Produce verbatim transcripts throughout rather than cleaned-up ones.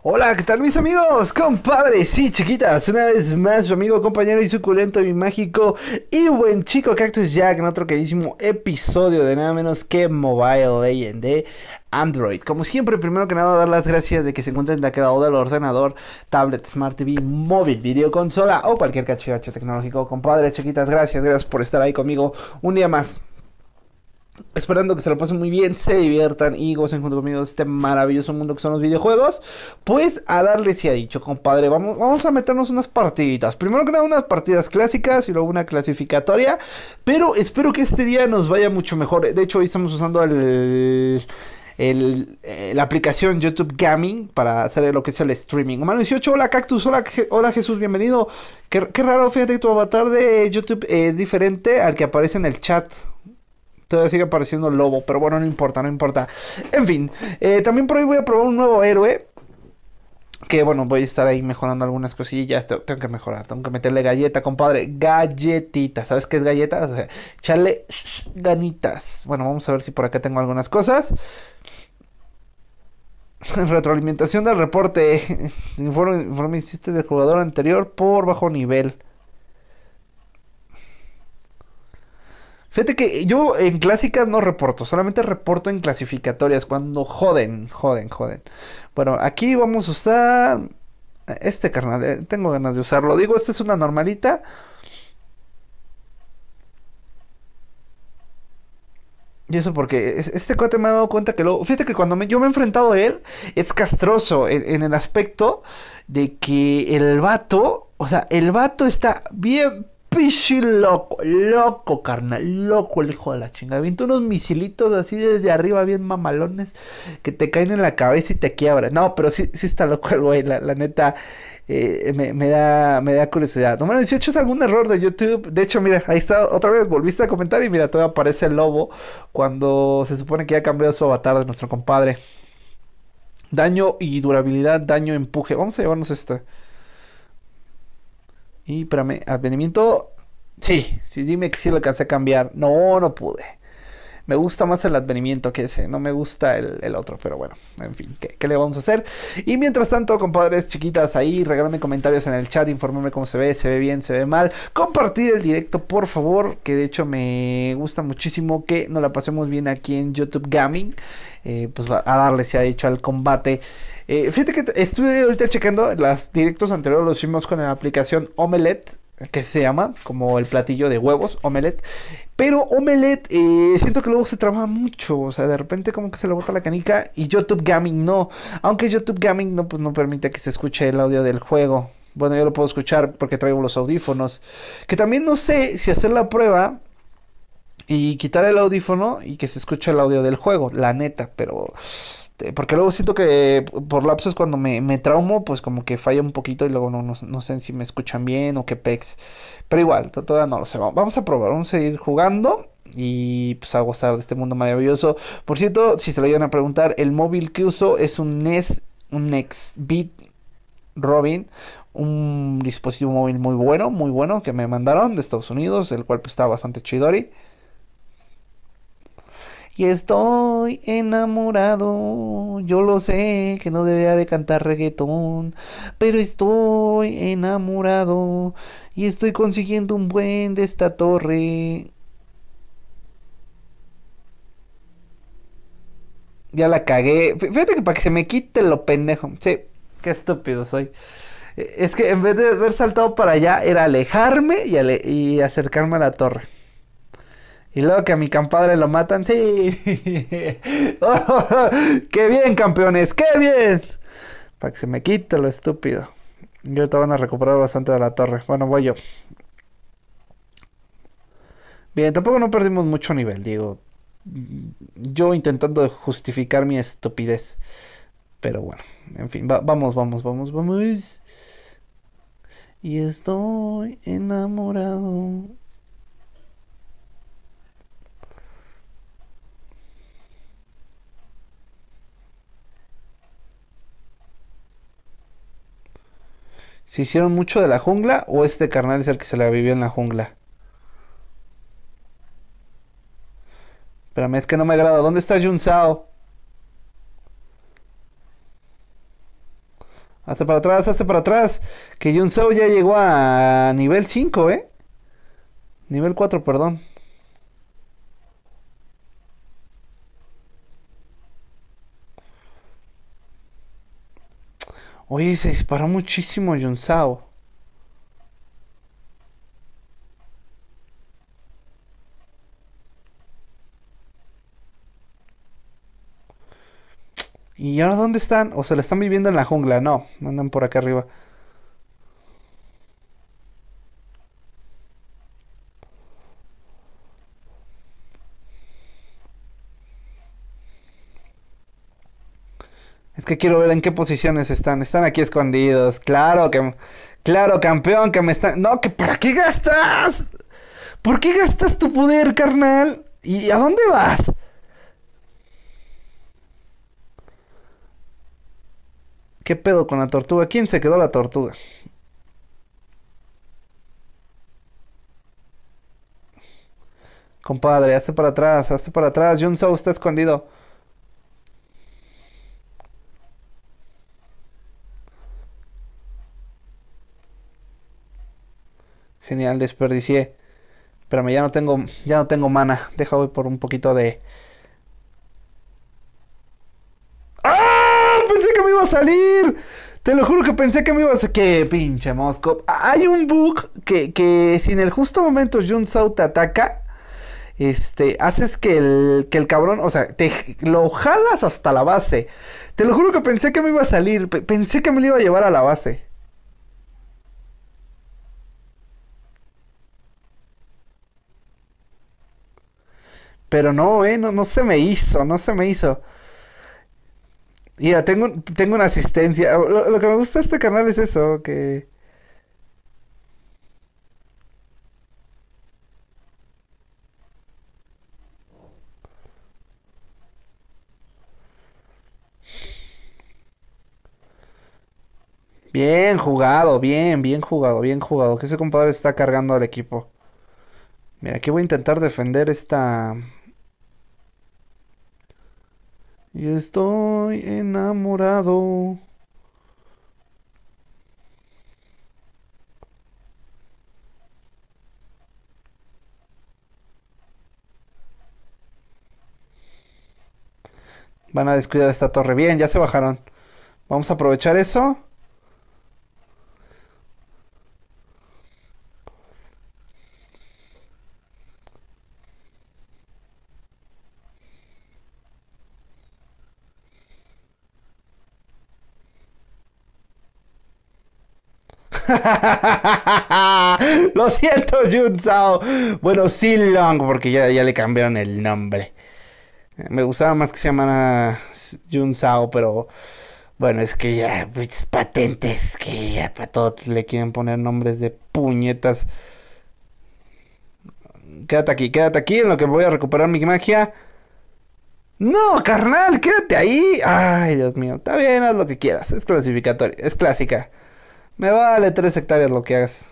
Hola, ¿qué tal mis amigos, compadres y chiquitas? Una vez más, su amigo, compañero y suculento y mágico y buen chico Cactus Jack en otro queridísimo episodio de nada menos que Mobile Legend de Android. Como siempre, primero que nada, dar las gracias de que se encuentren de aquel lado del ordenador, tablet, smart T V, móvil, videoconsola o cualquier cachivache tecnológico. Compadres, chiquitas, gracias, gracias por estar ahí conmigo un día más. Esperando que se lo pasen muy bien, se diviertan y gocen junto conmigo de este maravilloso mundo que son los videojuegos. Pues a darle si ha dicho, compadre. Vamos, vamos a meternos unas partiditas. Primero que nada unas partidas clásicas y luego una clasificatoria. Pero espero que este día nos vaya mucho mejor. De hecho, hoy estamos usando el... El, eh, la aplicación YouTube Gaming para hacer lo que es el streaming. Humano dieciocho, hola Cactus, hola, hola Jesús, bienvenido. Qué, qué raro, fíjate que tu avatar de YouTube es diferente al que aparece en el chat. Todavía sigue apareciendo el lobo, pero bueno, no importa, no importa. En fin, eh, también por ahí voy a probar un nuevo héroe. Que bueno, voy a estar ahí mejorando algunas cosillas. Tengo, tengo que mejorar, tengo que meterle galleta, compadre. Galletita, ¿sabes qué es galleta? O sea, echarle ganitas. Bueno, vamos a ver si por acá tengo algunas cosas. Retroalimentación del reporte. Informe, informe hiciste del jugador anterior por bajo nivel. Fíjate que yo en clásicas no reporto, solamente reporto en clasificatorias cuando joden, joden, joden. Bueno, aquí vamos a usar este carnal, eh, tengo ganas de usarlo. Digo, esta es una normalita. Y eso porque este cuate me ha dado cuenta que luego, fíjate que cuando me, yo me he enfrentado a él, es castroso en, en el aspecto de que el vato, o sea, el vato está bien pichi loco, loco, carnal, loco el hijo de la chingada. Avienta unos misilitos así desde arriba, bien mamalones, que te caen en la cabeza y te quiebran. No, pero sí, sí está loco el güey, la, la neta. Eh, me, me da me da curiosidad. Número dieciocho es algún error de YouTube. De hecho, mira, ahí está, otra vez volviste a comentar y mira, todavía aparece el lobo cuando se supone que ya cambió su avatar de nuestro compadre. Daño y durabilidad, daño, empuje. Vamos a llevarnos esta. Y espérame, advenimiento. Sí, sí, dime que sí lo alcancé a cambiar. No, no pude. Me gusta más el advenimiento que ese. No me gusta el, el otro, pero bueno, en fin, ¿qué, ¿qué le vamos a hacer? Y mientras tanto, compadres chiquitas, ahí regálenme comentarios en el chat, infórmenme cómo se ve, se ve bien, se ve mal. Compartir el directo, por favor, que de hecho me gusta muchísimo que nos la pasemos bien aquí en YouTube Gaming. Eh, pues a darle, se ha dicho, al combate. Eh, fíjate que estuve ahorita checando los directos anteriores, los hicimos con la aplicación Omelette, que se llama como el platillo de huevos, Omelette. Pero Omelette, eh, siento que luego se traba mucho. O sea, de repente como que se le bota la canica. Y YouTube Gaming no. Aunque YouTube Gaming no, pues no permite que se escuche el audio del juego. Bueno, yo lo puedo escuchar porque traigo los audífonos. Que también no sé si hacer la prueba y quitar el audífono y que se escuche el audio del juego. La neta, pero... Porque luego siento que por lapsos cuando me, me traumo, pues como que falla un poquito y luego no, no, no sé si me escuchan bien o qué pex. Pero igual, todavía no lo sé. Vamos a probar, vamos a ir jugando y pues a gozar de este mundo maravilloso. Por cierto, si se lo iban a preguntar, el móvil que uso es un N E S, un Nextbit Robin. Un dispositivo móvil muy bueno, muy bueno que me mandaron de Estados Unidos, el cual pues está bastante chidori. Y estoy enamorado, yo lo sé que no debería de cantar reggaetón, pero estoy enamorado y estoy consiguiendo un buen de esta torre. Ya la cagué. Fíjate que para que se me quite lo pendejo. Sí, qué estúpido soy. Es que en vez de haber saltado para allá, era alejarme y, ale y acercarme a la torre. Y luego que a mi compadre lo matan, sí. Oh, ¡qué bien, campeones! ¡Qué bien! Para que se me quite lo estúpido. Y ahorita van a recuperar bastante de la torre. Bueno, voy yo. Bien, tampoco no perdimos mucho nivel, digo. Yo intentando justificar mi estupidez. Pero bueno, en fin, va vamos, vamos, vamos, vamos. Y estoy enamorado. ¿Se hicieron mucho de la jungla o este carnal es el que se la vivió en la jungla? Espérame, es que no me agrada. ¿Dónde está Jun Sao? Hazte para atrás, hazte para atrás. Que Jun Sao ya llegó a nivel cinco, ¿eh? Nivel cuatro, perdón. Oye, se disparó muchísimo Jun Sao. ¿Y ahora dónde están? ¿O se la están viviendo en la jungla? No, andan por acá arriba. Es que quiero ver en qué posiciones están. Están aquí escondidos. Claro que... Claro, campeón, que me están... No, que ¿para qué gastas? ¿Por qué gastas tu poder, carnal? ¿Y a dónde vas? ¿Qué pedo con la tortuga? ¿Quién se quedó la tortuga? Compadre, hazte para atrás, hazte para atrás. Jun Sao está escondido. Genial, desperdicié. Espérame, ya no tengo, ya no tengo mana. Deja voy por un poquito de... ¡Ah! Pensé que me iba a salir. Te lo juro que pensé que me iba a salir. ¡Qué pinche mosco! Hay un bug que, que si en el justo momento Jun Sao te ataca, este, haces que el, que el cabrón, o sea, te lo jalas hasta la base. Te lo juro que pensé que me iba a salir. Pe- pensé que me lo iba a llevar a la base. Pero no, eh, no, no se me hizo, no se me hizo. Mira, tengo, tengo una asistencia. Lo, lo que me gusta de este canal es eso, que... Bien jugado, bien, bien jugado, bien jugado. Que ese compadre está cargando al equipo. Mira, aquí voy a intentar defender esta... Y estoy enamorado. Van a descuidar esta torre. Bien, ya se bajaron. Vamos a aprovechar eso. Lo siento, Jun Sao. Bueno, Silong, porque ya, ya le cambiaron el nombre. Me gustaba más que se llamara Jun Sao, pero bueno, es que ya, pues, patentes, que ya para todos le quieren poner nombres de puñetas. Quédate aquí, quédate aquí en lo que voy a recuperar mi magia. No, carnal, quédate ahí. Ay, Dios mío. Está bien, haz lo que quieras. Es clasificatoria, es clásica. Me vale tres hectáreas lo que hagas.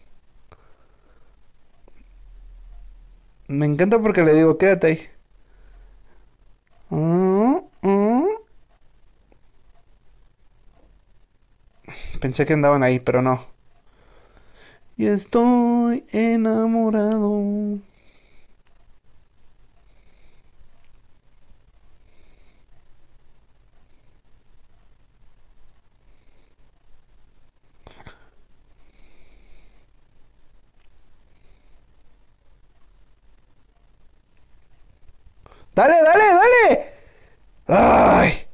Me encanta porque le digo, quédate ahí. Mm, mm. Pensé que andaban ahí, pero no. Y estoy enamorado. Dale, dale, dale. Ay,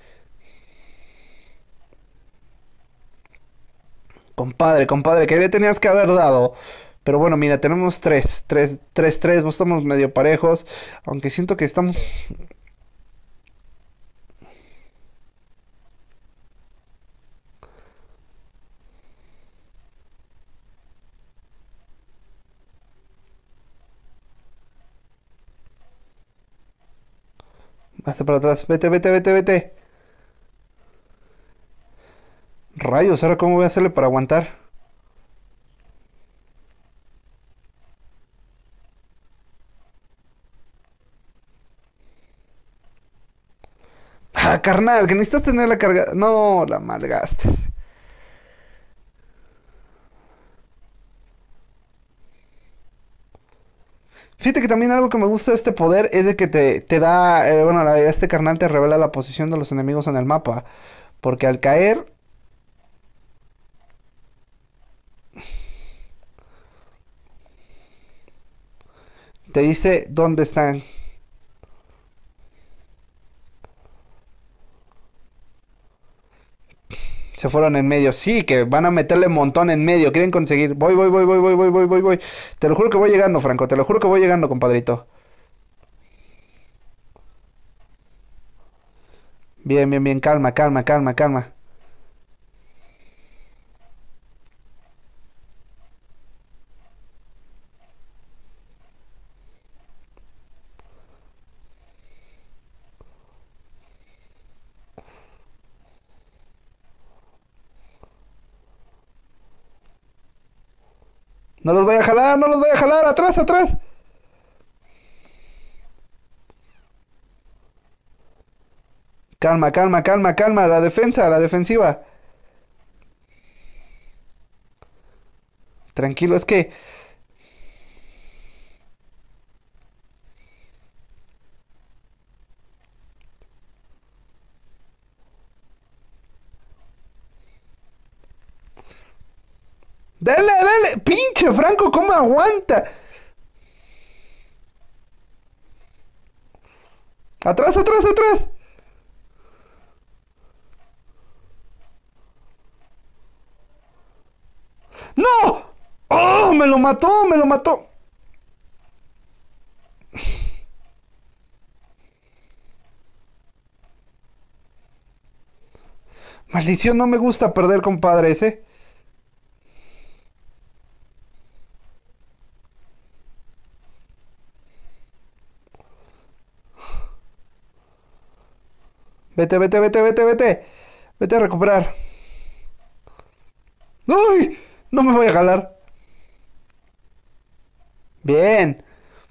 compadre, compadre, que le tenías que haber dado. Pero bueno, mira, tenemos tres, tres, tres, tres, no estamos medio parejos. Aunque siento que estamos... Hasta para atrás. Vete, vete, vete, vete. Rayos, ¿ahora cómo voy a hacerle para aguantar? Ah, carnal, que necesitas tener la carga... No, la malgastes. también algo que me gusta de este poder es de que te, te da, eh, bueno, la- este carnal te revela la posición de los enemigos en el mapa. Porque al caer, te dice dónde están. Se fueron en medio. Sí, que van a meterle un montón en medio. Quieren conseguir. Voy, voy, voy, voy, voy, voy, voy, voy, voy. Te lo juro que voy llegando, Franco. Te lo juro que voy llegando, compadrito. Bien, bien, bien. Calma, calma, calma, calma. No los voy a jalar, no los voy a jalar. Atrás, atrás. Calma, calma, calma, calma. La defensa, la defensiva. Tranquilo, es que... Dale, dale. Pinche Franco, ¿cómo aguanta? Atrás, atrás, atrás. ¡No! ¡Oh! Me lo mató, me lo mató. Maldición, no me gusta perder, compadres, ¿eh? Vete, vete, vete, vete, vete. Vete a recuperar. ¡Uy! No me voy a jalar. Bien.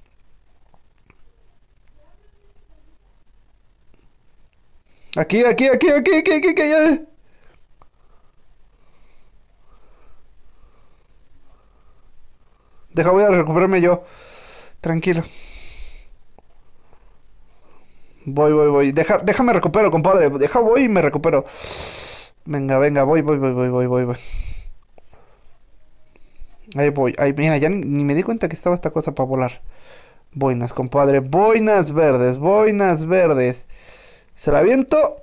Aquí, aquí, aquí, aquí, aquí, aquí, aquí, ya. Deja, voy a recuperarme yo. Tranquilo. Voy, voy, voy. Deja, déjame recupero, compadre. Deja, voy y me recupero. Venga, venga, voy, voy, voy, voy, voy, voy, voy. Ahí voy. Ahí, mira, ya ni, ni me di cuenta que estaba esta cosa para volar. Boinas, compadre. Boinas verdes, boinas verdes. Se la aviento.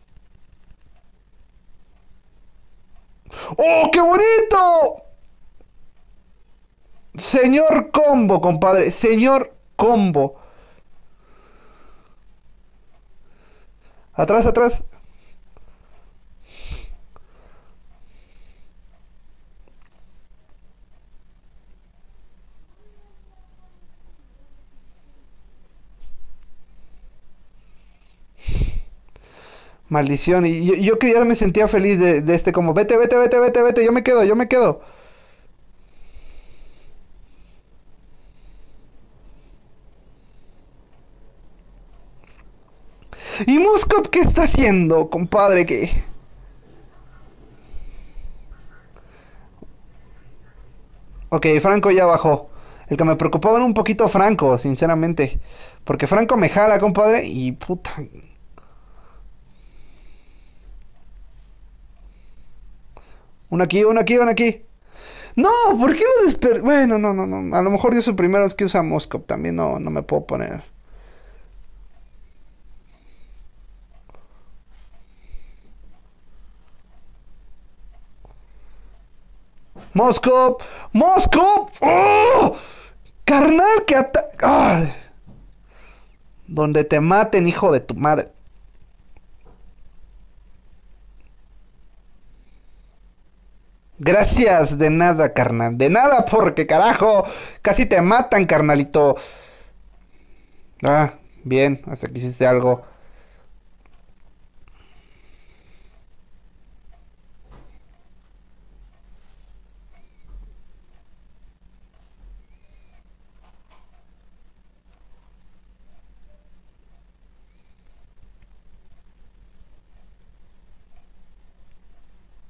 ¡Oh, qué bonito! Señor combo, compadre. Señor combo. Atrás, atrás. Maldición. Y yo, yo que ya me sentía feliz de, de este como, vete, vete, vete, vete, vete. Yo me quedo, yo me quedo. ¿Y Muskop qué está haciendo, compadre? ¿Qué? Ok, Franco ya bajó. El que me preocupaba era un poquito Franco, sinceramente. Porque Franco me jala, compadre, y puta. Uno aquí, uno aquí, uno aquí. No, ¿por qué lo desper... Bueno, no, no, no. A lo mejor yo soy primero es que usa Moskop. También no, no me puedo poner. Moskop, Moskop. ¡Oh! Carnal que ataca. Donde te maten, hijo de tu madre. Gracias, de nada, carnal. De nada, porque carajo. Casi te matan, carnalito. Ah, bien, hasta que hiciste algo.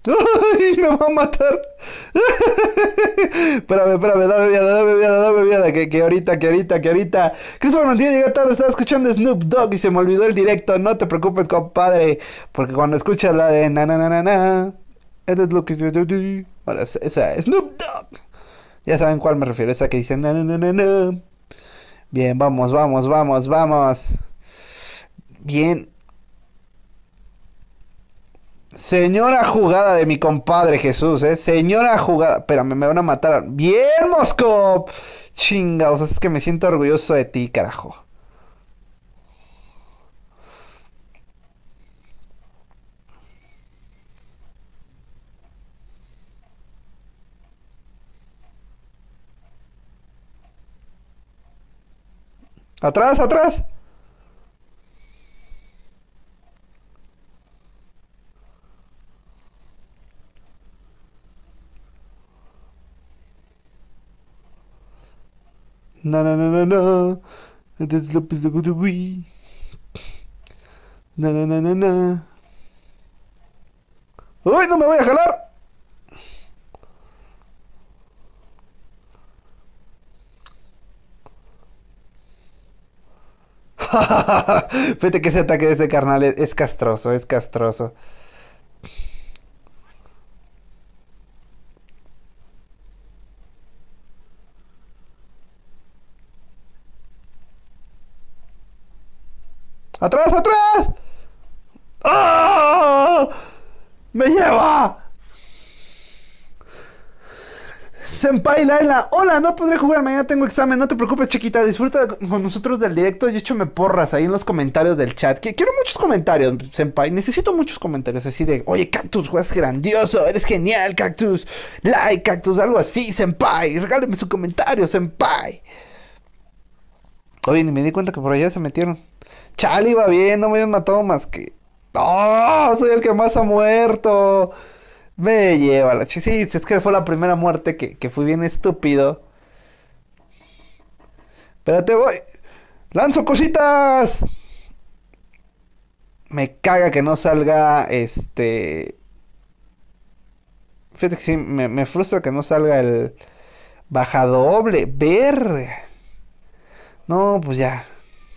¡Ay, me va a matar! Espérame, espérame, dame vida, dame vida, dame vida. Que, que ahorita, que ahorita, que ahorita. Christopher Martínez llega tarde, estaba escuchando Snoop Dogg y se me olvidó el directo. No te preocupes, compadre. Porque cuando escuchas la de na na na na na, eres lo que yo di. Bueno, esa, esa Snoop Dogg. Ya saben cuál me refiero, esa que dice na na na na na. Bien, vamos, vamos, vamos, vamos. Bien. Señora jugada de mi compadre Jesús, ¿eh? Señora jugada. Espérame, me van a matar. ¡Bien, Moscop! Chingados, es que me siento orgulloso de ti, carajo. ¡Atrás, atrás! No, no, no, no, no. No, no, no, no, no. ¡Uy, no me voy a jalar! Fíjate que ese ataque de ese carnal es, es castroso, es castroso. ¡Atrás, atrás! ¡Ah! ¡Me lleva! Senpai Laila, hola, no podré jugar, mañana tengo examen, no te preocupes, chiquita, disfruta con nosotros del directo y échame porras ahí en los comentarios del chat. Que quiero muchos comentarios, Senpai, necesito muchos comentarios así de, oye, Cactus, juegas grandioso, eres genial, Cactus, like, Cactus, algo así, Senpai, regáleme su comentario, Senpai. Oye, ni me di cuenta que por allá se metieron. Chale, iba bien, no me habían matado más que... ¡Oh! Soy el que más ha muerto. Me lleva la ch... Sí, es que fue la primera muerte que, que fui bien estúpido. Espérate, voy. ¡Lanzo cositas! Me caga que no salga este... Fíjate que sí, me, me frustra que no salga el... Baja doble. Ver. No, pues ya.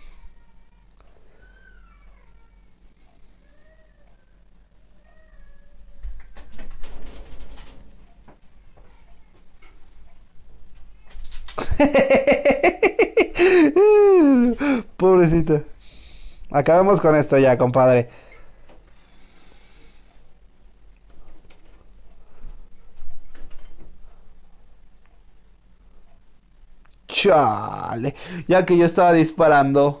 Pobrecita. Acabemos con esto ya, compadre. Chale. Ya que yo estaba disparando.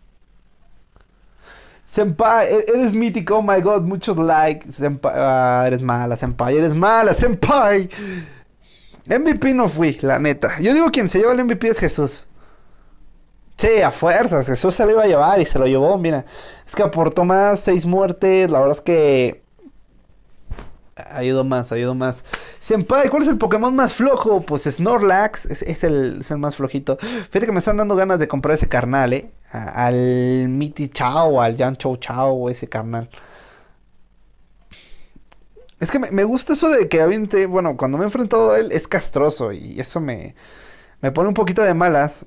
Senpai, e- eres mítico, oh my god, muchos likes. Senpai, ah, eres mala, Senpai, eres mala, Senpai. M V P no fui, la neta. Yo digo quien se lleva el M V P es Jesús. Sí, a fuerzas, Jesús se lo iba a llevar y se lo llevó, mira. Es que aportó más, seis muertes, la verdad es que ayudó más, ayudó más. Senpai, ¿cuál es el Pokémon más flojo? Pues Snorlax, es, es el, es el más flojito. Fíjate que me están dando ganas de comprar ese carnal, ¿eh? A- al Miti Chao, al Yan Chou Chao, ese carnal. Es que me, me gusta eso de que aviente, bueno, cuando me he enfrentado a él es castroso y eso me, me pone un poquito de malas.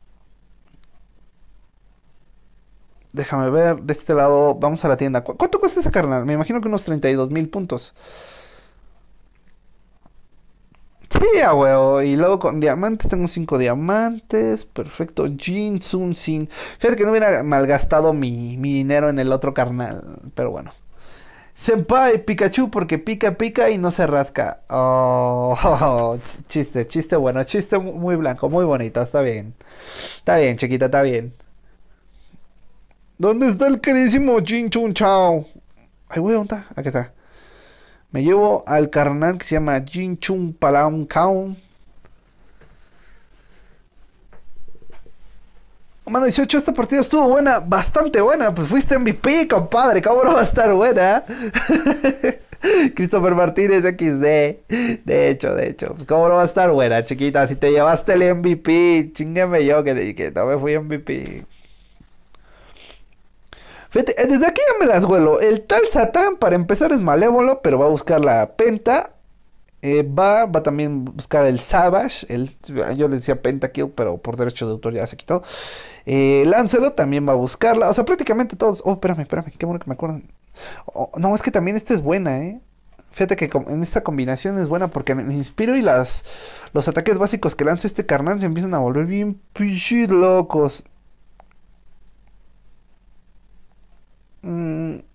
Déjame ver, de este lado, vamos a la tienda. ¿Cu- ¿Cuánto cuesta ese carnal? Me imagino que unos treinta y dos mil puntos. Sí, a huevo. Y luego con diamantes, tengo cinco diamantes. Perfecto. Jin Sun Sin. Fíjate que no hubiera malgastado mi, mi dinero en el otro carnal. Pero bueno. Senpai, Pikachu, porque pica, pica y no se rasca. Oh, ch- chiste, chiste bueno. Chiste mu- muy blanco, muy bonito. Está bien. Está bien, chiquita, está bien. ¿Dónde está el queridísimo Jin Chun Chao? Ay, güey, ¿dónde está? Aquí está. Me llevo al carnal que se llama Jin Chun Palaun Kaun. Mano, dieciocho, esta partida estuvo buena, bastante buena. Pues fuiste M V P, compadre. ¿Cómo no va a estar buena? Christopher Martínez equis de. De hecho, de hecho. Pues cómo no va a estar buena, chiquita. Si te llevaste el M V P, chingame yo que, que no me fui M V P. Fíjate, eh, desde aquí ya me las huelo. El tal Satán, para empezar, es malévolo, pero va a buscar la Penta. Eh, va, va también a buscar el Savage. El, yo le decía Pentakill, pero por derecho de autor ya se quitó. Eh, Lancelot también va a buscarla. O sea, prácticamente todos. Oh, espérame, espérame. Qué bueno que me acuerdan. Oh, no, es que también esta es buena, ¿eh? Fíjate que com- en esta combinación es buena porque me inspiro y las los ataques básicos que lanza este carnal se empiezan a volver bien pichis locos. Mm,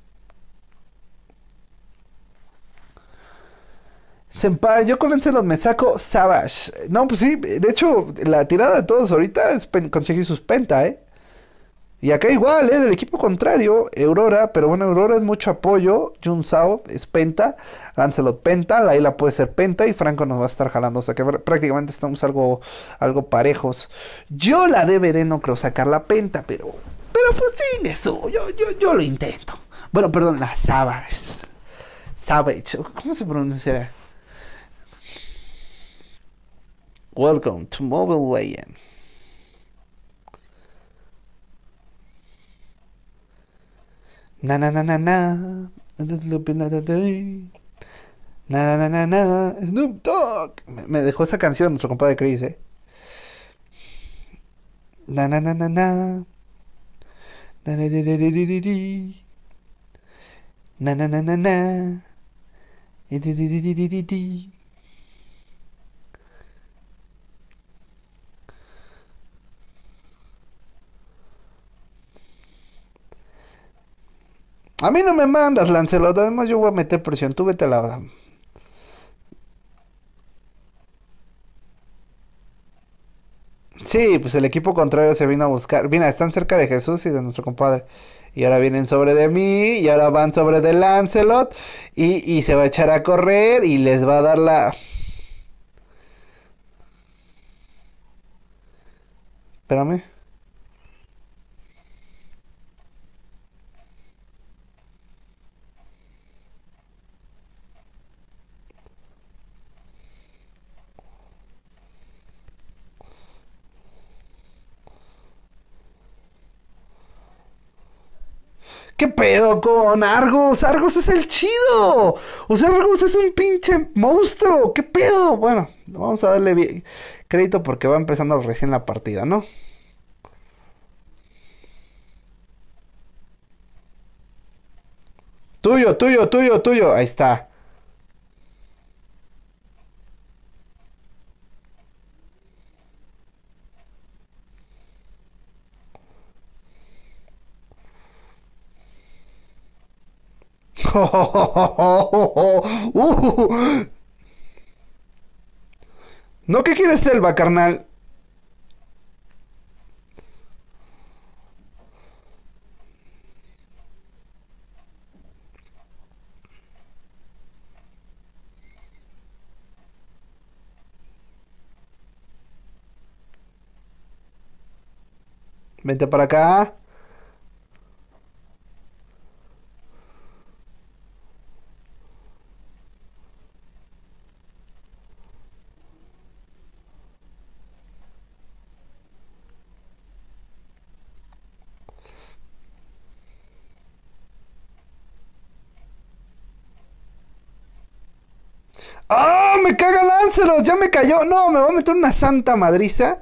Senpai, yo con Lancelot me saco Savage. No, pues sí, de hecho, la tirada de todos ahorita es pen- conseguir sus penta, ¿eh? Y acá igual, ¿eh? Del equipo contrario, Aurora, pero bueno, Aurora es mucho apoyo. Jun Sao es penta, Lancelot penta, Layla puede ser penta y Franco nos va a estar jalando. O sea que pr- prácticamente estamos algo, algo parejos. Yo la D V D no creo sacar la penta, pero, pero pues chingue eso, yo, yo, yo lo intento. Bueno, perdón, la Savage. Savage, ¿cómo se pronunciará? Welcome to Mobile Legends. Na na na na na. A little bit of the day. Na na na na na. Snoop Dogg. Me, me dejó esa canción nuestro compadre Chris, eh. Na na na na na. Na na na na na na na. Na na na na na. Di di di di di di di. A mí no me mandas, Lancelot. Además, yo voy a meter presión. Tú vete a la. Sí, pues el equipo contrario se vino a buscar. Mira, están cerca de Jesús y de nuestro compadre. Y ahora vienen sobre de mí. Y ahora van sobre de Lancelot. Y, y se va a echar a correr. Y les va a dar la. Espérame. ¿Qué pedo con Argos? Argos es el chido. O sea, Argos es un pinche monstruo. ¿Qué pedo? Bueno, vamos a darle bien- crédito porque va empezando recién la partida, ¿no? Tuyo, tuyo, tuyo, tuyo. Ahí está. Uh, ¿no qué quieres, Selva, carnal? Vente para acá. ¡Ah! ¡Me caga Lancelot! ¡Ya me cayó! No, me va a meter una santa madriza.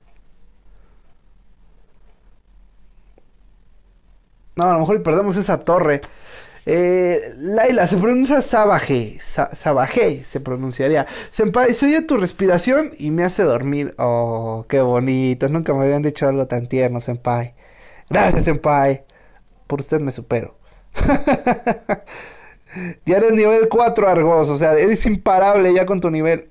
No, a lo mejor perdemos esa torre. Eh, Laila, se pronuncia Sabaje. Sa Sabaje se pronunciaría. Senpai, se oye tu respiración y me hace dormir. Oh, qué bonito. Nunca me habían dicho algo tan tierno, Senpai. Gracias, Senpai. Por usted me supero. Ya eres nivel cuatro, Argos. O sea, eres imparable ya con tu nivel.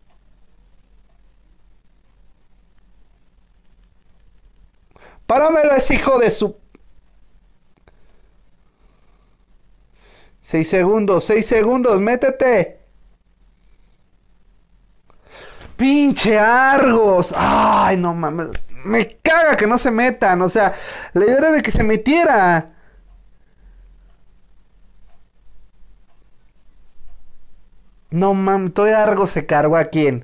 Páramelo, ese hijo de su. Seis segundos, seis segundos, métete. Pinche Argos. Ay, no mames. Me caga que no se metan. O sea, la idea era de que se metiera. No mames, todavía Argos se cargó a quién.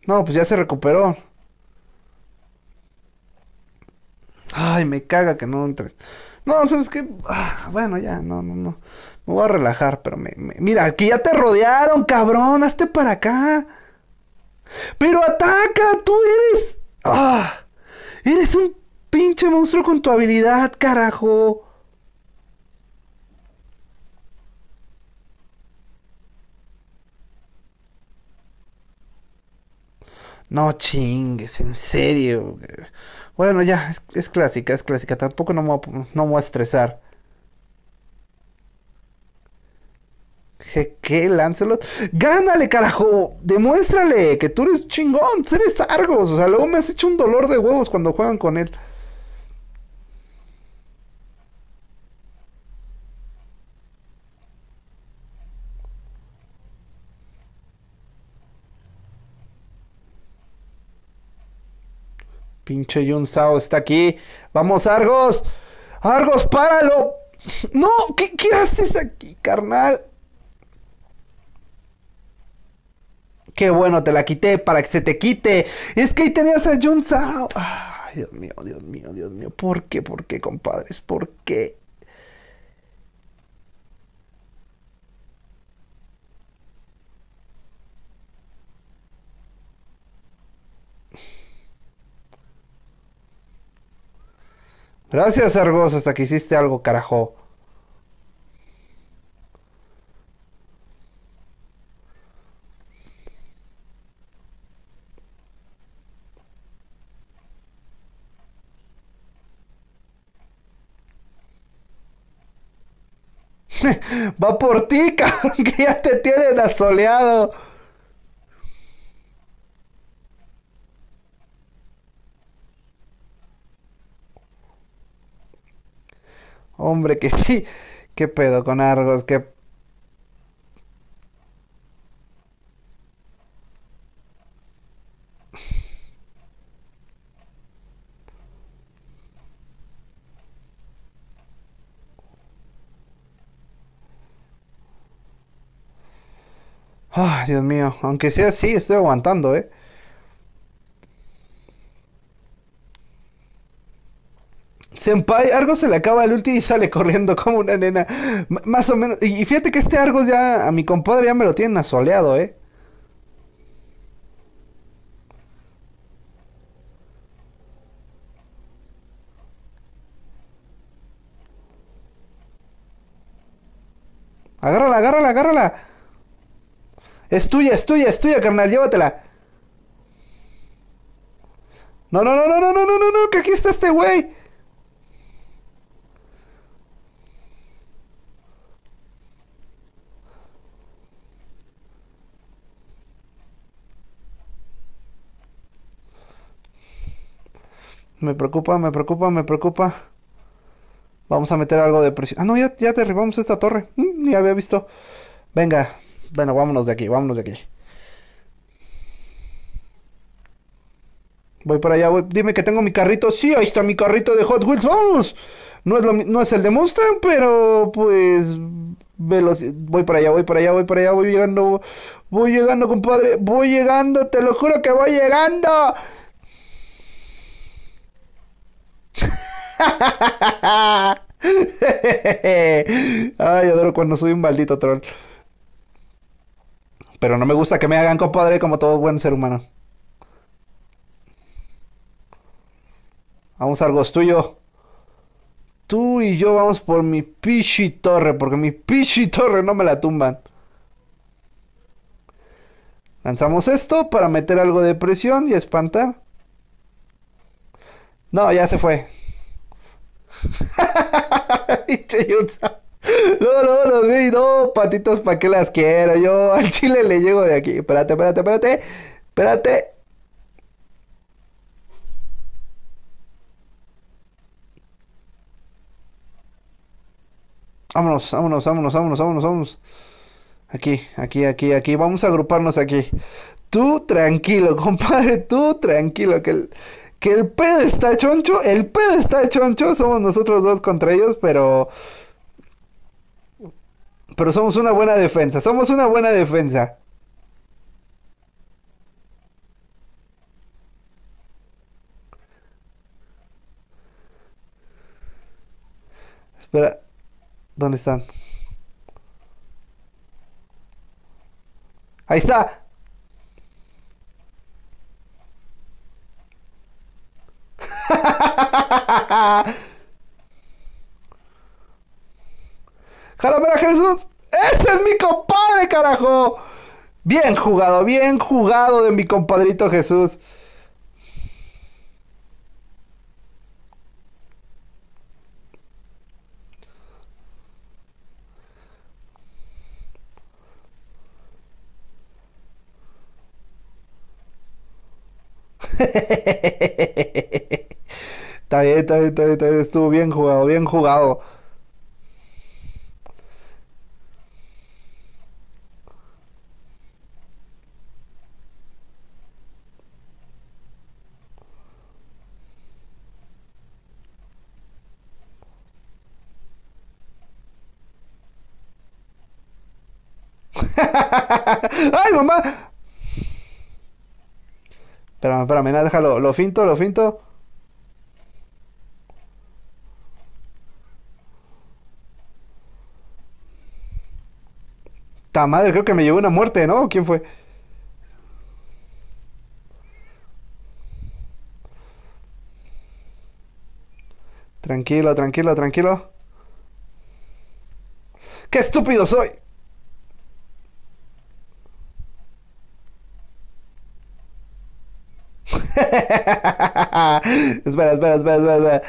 No, pues ya se recuperó. Ay, me caga que no entre. No, ¿sabes qué? Ah, bueno, ya, no, no, no. Me voy a relajar, pero me, me- Mira, que ya te rodearon, cabrón. Hazte para acá. Pero ataca, tú eres... Ah, eres un pinche monstruo con tu habilidad, carajo. No chingues, en serio. Bueno, ya, es, es clásica, es clásica. Tampoco no me, voy a- no me voy a estresar. Je, ¿Qué, Lancelot? ¡Gánale, carajo! Demuéstrale que tú eres chingón, tú eres Argos. O sea, luego me has hecho un dolor de huevos cuando juegan con él. Pinche Yun Sao está aquí. ¡Vamos, Argos! ¡Argos, páralo! ¡No! ¿Qué, qué haces aquí, carnal? ¡Qué bueno! Te la quité para que se te quite. Es que ahí tenías a Yun Sao. Ay, Dios mío, Dios mío, Dios mío. ¿Por qué? ¿Por qué, compadres? ¿Por qué? Gracias, Argos, hasta que hiciste algo, carajo. Va por ti, cabrón, que ya te tienen asoleado. Hombre, que sí. ¿Qué pedo con Argos? ¿Qué... Ay, Dios mío. Aunque sea así, estoy aguantando, ¿eh? Senpai, Argos se le acaba el ulti y sale corriendo como una nena. M- más o menos. Y, y fíjate que este Argos ya, a mi compadre ya me lo tienen asoleado, ¿eh? Agárrala, agárrala, agárrala. Es tuya, es tuya, es tuya, carnal, llévatela. No, no, no, no, no, no, no, no, no, que aquí está este güey. Me preocupa, me preocupa, me preocupa. Vamos a meter algo de presión. Ah, no, ya, ya derribamos esta torre. Mm, ni había visto. Venga. Bueno, vámonos de aquí, vámonos de aquí. Voy para allá, voy. Dime que tengo mi carrito. Sí, ahí está mi carrito de Hot Wheels. Vamos. No es, lo no es el de Mustang, pero pues... veloci- voy para allá, voy para allá, voy para allá, voy llegando. Voy llegando, compadre. Voy llegando, te lo juro que voy llegando. Ay, adoro cuando soy un maldito troll. Pero no me gusta que me hagan compadre como todo buen ser humano. Vamos, Argos, tuyo. Tú y yo vamos por mi pichi torre, porque mi pichi torre no me la tumban. Lanzamos esto para meter algo de presión y espantar. No, ya se fue. Pinche Yunza. Luego, luego los vi, no, patitas, ¿para qué las quiero? Yo al chile le llego de aquí. Espérate, espérate, espérate. Espérate. Vámonos, vámonos, vámonos, vámonos, vámonos, vámonos. Aquí, aquí, aquí, aquí. Vamos a agruparnos aquí. Tú tranquilo, compadre. Tú tranquilo. Que el, que el pedo está choncho. El pedo está choncho. Somos nosotros dos contra ellos, pero... Pero somos una buena defensa. Somos una buena defensa. Espera, ¿dónde están? Ahí está. ¡Jalamela Jesús! ¡Ese es mi compadre, carajo! Bien jugado, bien jugado de mi compadrito Jesús. Está bien, está bien, está bien, está bien, estuvo bien jugado, bien jugado. ¡Ay, mamá! Espérame, espérame, nada, déjalo, lo finto, lo finto. Ta madre, creo que me llevó una muerte, ¿no? ¿Quién fue? Tranquilo, tranquilo, tranquilo. ¡Qué estúpido soy! Espera, espera, espera, espera, espera.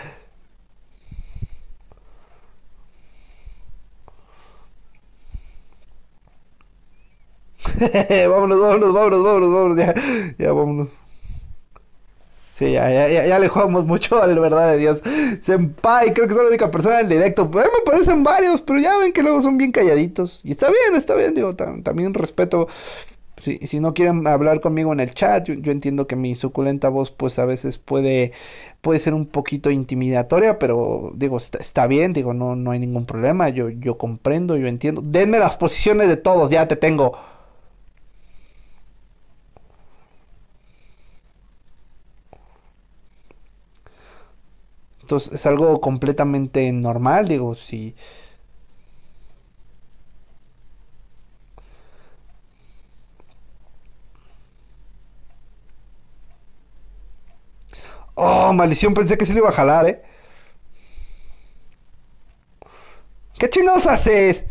Vámonos, vámonos, vámonos, vámonos, vámonos, ya, ya, vámonos. Sí, ya, ya, ya, ya le jugamos mucho al verdad de Dios. Senpai, creo que es la única persona en el directo. Pues a mí me parecen varios, pero ya ven que luego son bien calladitos. Y está bien, está bien, digo, tam- también respeto. Si, si no quieren hablar conmigo en el chat, yo, yo entiendo que mi suculenta voz, pues a veces puede, puede ser un poquito intimidatoria, pero digo, está, está bien, digo, no, no hay ningún problema. Yo, yo comprendo, yo entiendo. Denme las posiciones de todos, ya te tengo. Entonces es algo completamente normal, digo, si... Oh, maldición, pensé que se le iba a jalar, ¿eh? ¿Qué chinos haces?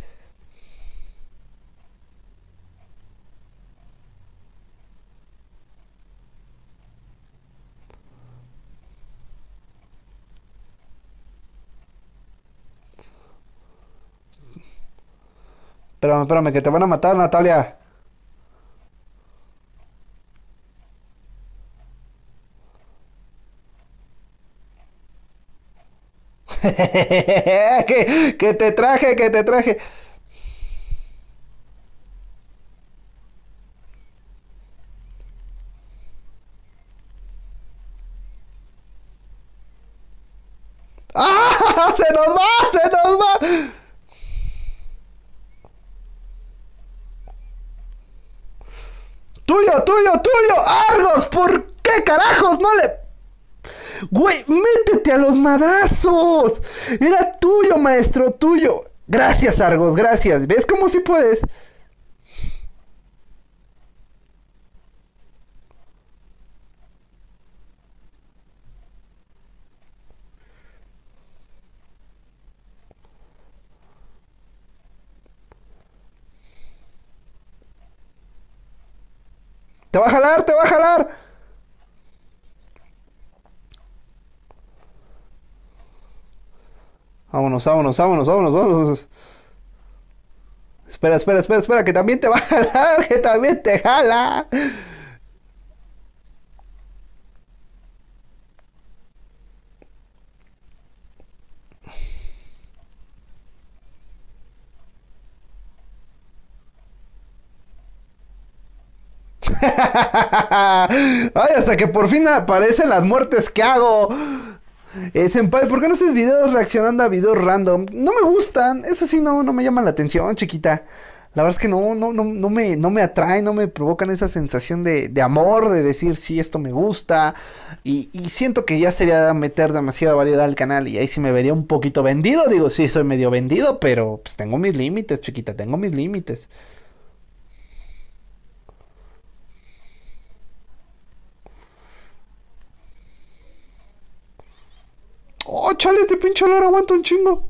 Espérame, espérame, que te van a matar, Natalia. que, que te traje, que te traje. ¡Ah! ¡Se nos va! ¡Se nos va! ¡Tuyo, tuyo, tuyo! ¡Argos! ¿Por qué carajos no le...? ¡Güey, métete a los madrazos! Era tuyo, maestro, tuyo. Gracias, Argos, gracias. ¿Ves cómo si puedes? ¡Te va a jalar, te va a jalar! Vámonos, vámonos, vámonos, vámonos, vámonos. Espera, espera, espera, espera, que también te va a jalar, que también te jala. Ay, hasta que por fin aparecen las muertes que hago. Eh, senpai, ¿por qué no haces videos reaccionando a videos random? No me gustan, eso sí no, no me llaman la atención, chiquita. La verdad es que no, no, no, no me, no me atraen, no me provocan esa sensación de, de amor, de decir sí, esto me gusta. Y, y siento que ya sería meter demasiada variedad al canal y ahí sí me vería un poquito vendido. Digo, sí, soy medio vendido, pero pues tengo mis límites, chiquita, tengo mis límites. Oh, chale, este pinche olor aguanta un chingo.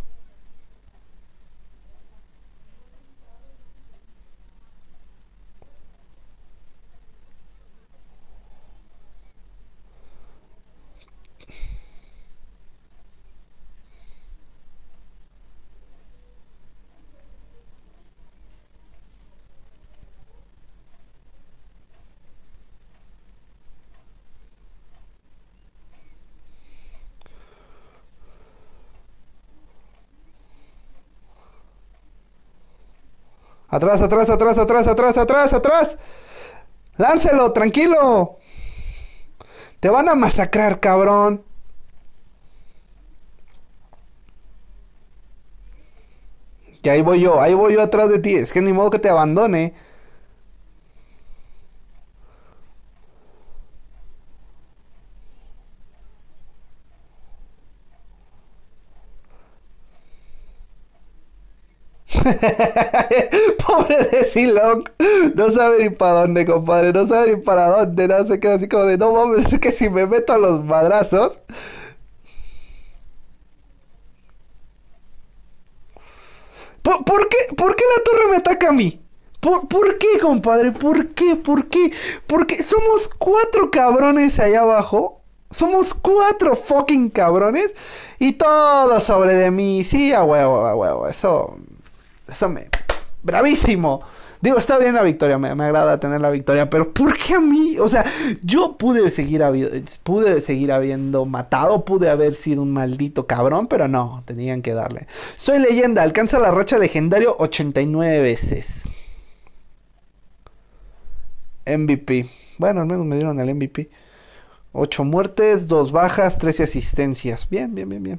Atrás, atrás, atrás, atrás, atrás, atrás, atrás. Láncelo, tranquilo. Te van a masacrar, cabrón. Y ahí voy yo, ahí voy yo atrás de ti. Es que ni modo que te abandone. Pobre de Silong. No sabe ni para dónde, compadre. No sabe ni para dónde. No se queda así como de no mames. Es que si me meto a los madrazos. ¿Por, por qué? ¿Por qué la torre me ataca a mí? ¿Por, ¿Por qué, compadre? ¿Por qué? ¿Por qué? Porque somos cuatro cabrones allá abajo. Somos cuatro fucking cabrones. Y todo sobre de mí. Sí, a huevo, a huevo. Eso. Eso me. Bravísimo. Digo, está bien la victoria, me, me agrada tener la victoria, pero ¿por qué a mí? O sea, yo pude seguir, habi- pude seguir habiendo matado, pude haber sido un maldito cabrón, pero no, tenían que darle. Soy leyenda, alcanza la racha legendario ochenta y nueve veces. M V P. Bueno, al menos me dieron el M V P. ocho muertes, dos bajas, trece asistencias. Bien, bien, bien, bien.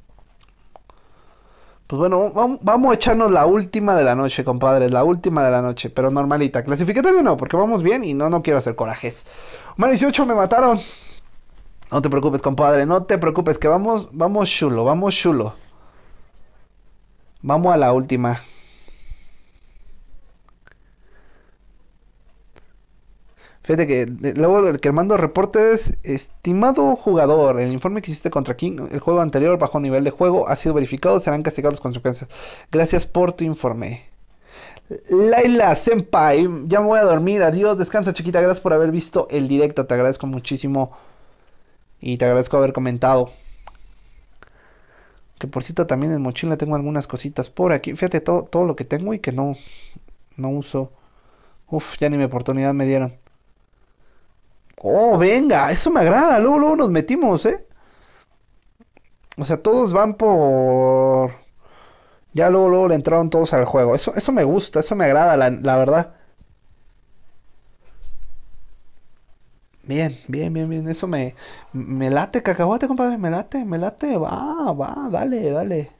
Pues bueno, vamos, vamos a echarnos la última de la noche, compadre. La última de la noche, pero normalita. Clasificatorio no, porque vamos bien y no, no quiero hacer corajes. Más dieciocho me mataron. No te preocupes, compadre. No te preocupes, que vamos, vamos chulo, vamos chulo. Vamos a la última. Fíjate que de- luego del que mando reportes, estimado jugador, el informe que hiciste contra King, el juego anterior, bajo nivel de juego, ha sido verificado, serán castigados las consecuencias. Gracias por tu informe. Laila Senpai, ya me voy a dormir, adiós, descansa chiquita, gracias por haber visto el directo, te agradezco muchísimo y te agradezco haber comentado. Que por cierto también en mochila tengo algunas cositas por aquí, fíjate todo, todo lo que tengo y que no, no uso. Uf, ya ni mi oportunidad me dieron. Oh, venga, eso me agrada, luego, luego nos metimos, ¿eh? O sea, todos van por... Ya luego, luego le entraron todos al juego. Eso, eso me gusta, eso me agrada, la, la verdad. Bien, bien, bien, bien. Eso me, me late, cacahuate, compadre. Me late, me late. Va, va, dale, dale.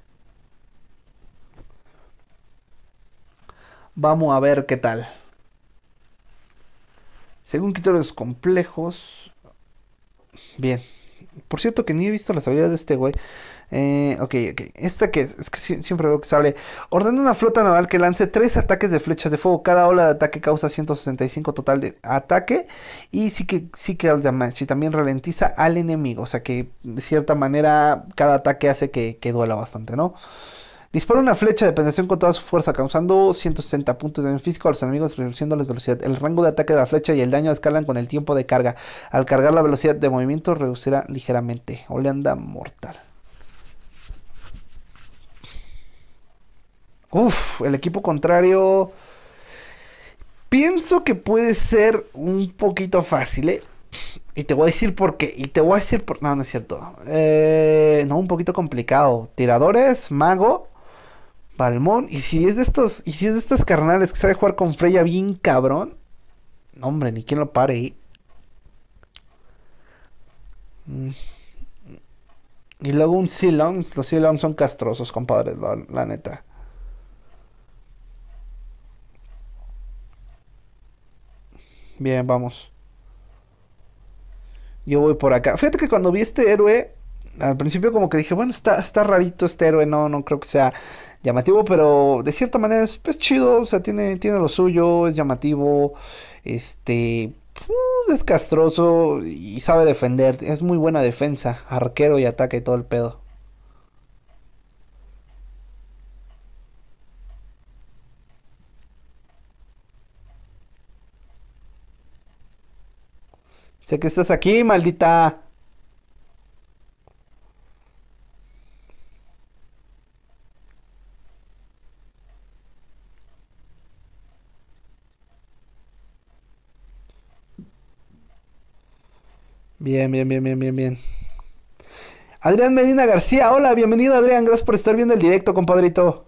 Vamos a ver qué tal. Según criterios complejos. Bien. Por cierto que ni he visto las habilidades de este güey. Eh, ok, ok. Esta que es, es que sie- siempre veo que sale. Ordena una flota naval que lance tres ataques de flechas de fuego. Cada ola de ataque causa ciento sesenta y cinco total de ataque. Y sí que sí que al damage. Y también ralentiza al enemigo. O sea que de cierta manera cada ataque hace que, que duela bastante, ¿no? Dispara una flecha de penetración con toda su fuerza, causando ciento sesenta puntos de daño físico a los enemigos, reduciéndoles velocidad. El rango de ataque de la flecha y el daño escalan con el tiempo de carga. Al cargar la velocidad de movimiento reducirá ligeramente. Oleanda mortal. Uf, el equipo contrario. Pienso que puede ser un poquito fácil, ¿eh? Y te voy a decir por qué. Y te voy a decir por... No, no es cierto. Eh, no, un poquito complicado. Tiradores, mago, Balmón. Y si es de estos... Y si es de estas carnales que sabe jugar con Freya bien cabrón. No, hombre, ni quien lo pare ahí. Mm. Y luego un Silong. Los Silong son castrosos, compadres, la, la neta. Bien, vamos. Yo voy por acá. Fíjate que cuando vi este héroe, al principio como que dije, bueno, está, está rarito este héroe, no, no creo que sea llamativo, pero de cierta manera es pues, chido, o sea, tiene, tiene lo suyo, es llamativo, este, pues, es castroso y sabe defender, es muy buena defensa, arquero y ataque y todo el pedo. Sé que estás aquí, maldita. Bien, bien, bien, bien, bien, bien. Adrián Medina García, hola, bienvenido Adrián, gracias por estar viendo el directo, compadrito.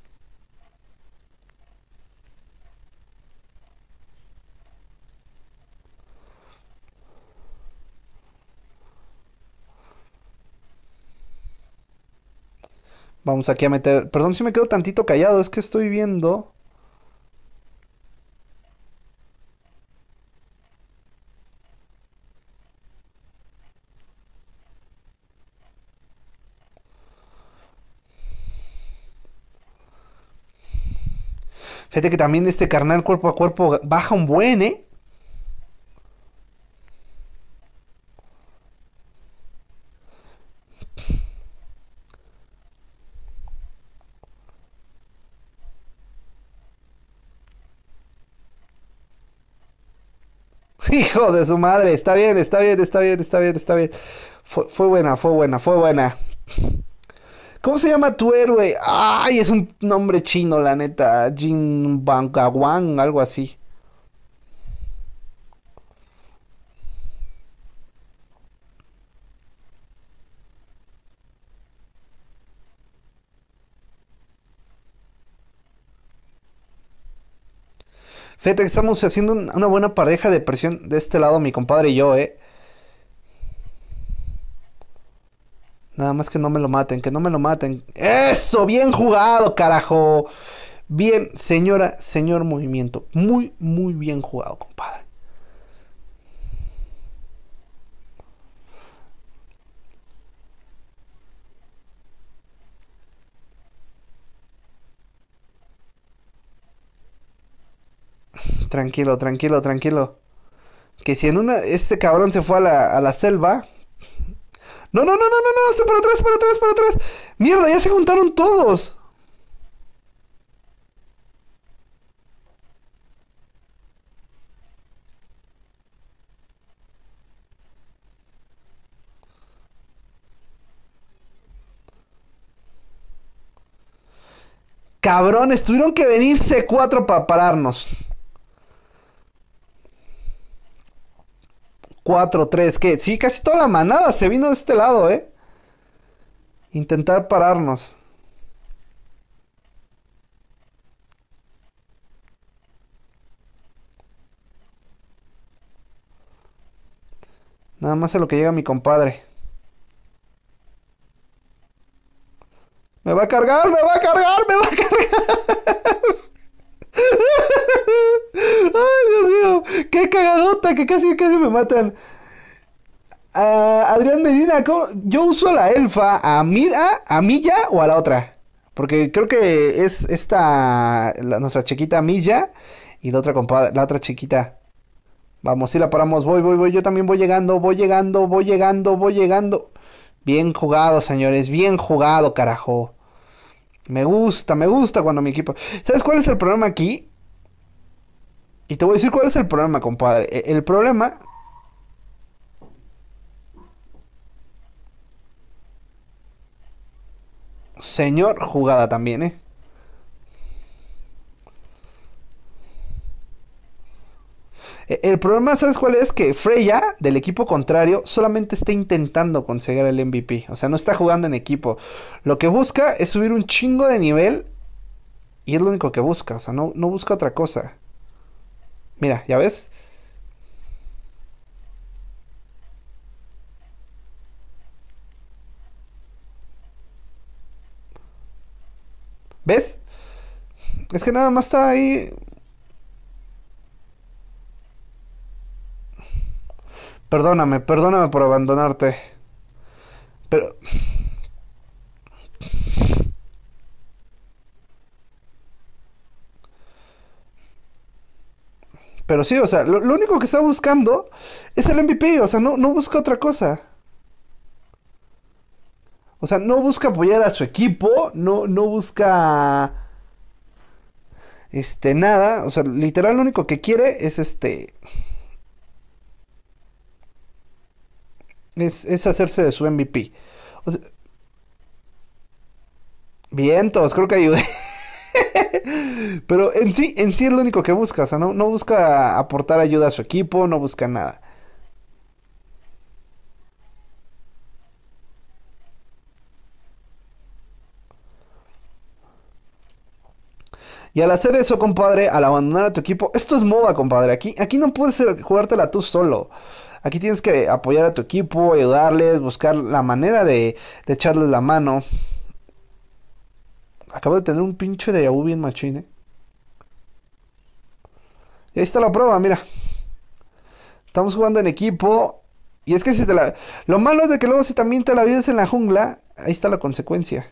Vamos aquí a meter, perdón si me quedo tantito callado, es que estoy viendo. Fíjate que también este carnal cuerpo a cuerpo baja un buen, ¿eh? Hijo de su madre, está bien, está bien, está bien, está bien, está bien. Fue, fue buena, fue buena, fue buena. ¿Cómo se llama tu héroe? Ay, es un nombre chino, la neta. Jin Bangawang, algo así. Fíjate que estamos haciendo un- una buena pareja de presión de este lado, mi compadre y yo, ¿eh? Nada más que no me lo maten, que no me lo maten. ¡Eso! Bien jugado, carajo. Bien, señora, señor movimiento. Muy, muy bien jugado, compadre. Tranquilo, tranquilo, tranquilo. Que si en una, este cabrón se fue a la, a la selva. No, no, no, no, no, no, está para atrás, para atrás, para atrás. Mierda, ya se juntaron todos. Cabrones, tuvieron que venirse cuatro para pararnos. Cuatro, tres, ¿qué? Sí, casi toda la manada se vino de este lado, ¿eh? Intentar pararnos. Nada más a lo que llega mi compadre. Me va a cargar, me va a cargar, me va a cargar. Ay, Dios mío. Qué cagadota, que casi, casi me matan. Ah, Adrián Medina, ¿cómo? Yo uso a la elfa, a Mira, a Milla o a la otra. Porque creo que es esta, la- nuestra chiquita Milla y la otra compadre, la otra chiquita. Vamos, si la paramos, voy, voy, voy, yo también voy llegando, voy llegando, voy llegando, voy llegando. Bien jugado, señores, bien jugado, carajo. Me gusta, me gusta cuando mi equipo... ¿Sabes cuál es el problema aquí? Y te voy a decir cuál es el problema, compadre. E- El problema... Señor jugada también, ¿eh? E- El problema, ¿sabes cuál es? Que Freya, del equipo contrario, solamente está intentando conseguir el M V P. O sea, no está jugando en equipo. Lo que busca es subir un chingo de nivel y es lo único que busca. O sea, no, no busca otra cosa. Mira, ¿ya ves? ¿Ves? Es que nada más está ahí. Perdóname, perdóname por abandonarte. Pero... Pero sí, o sea, lo, lo único que está buscando es el M V P, o sea, no, no busca otra cosa. O sea, no busca apoyar a su equipo, no, no busca este nada, o sea, literal lo único que quiere es este es, es hacerse de su M V P. O sea, vientos, creo que ayudé. Pero en sí, en sí es lo único que busca, o sea, no, no busca aportar ayuda a su equipo, no busca nada. Y al hacer eso, compadre, al abandonar a tu equipo, esto es moda, compadre. Aquí, aquí no puedes ser- jugártela tú solo. Aquí tienes que apoyar a tu equipo, ayudarles, buscar la manera de, de echarles la mano. Acabo de tener un pinche de vu bien machine, ¿eh? Y ahí está la prueba, mira. Estamos jugando en equipo. Y es que si te la... Lo malo es de que luego si también te la vives en la jungla, ahí está la consecuencia.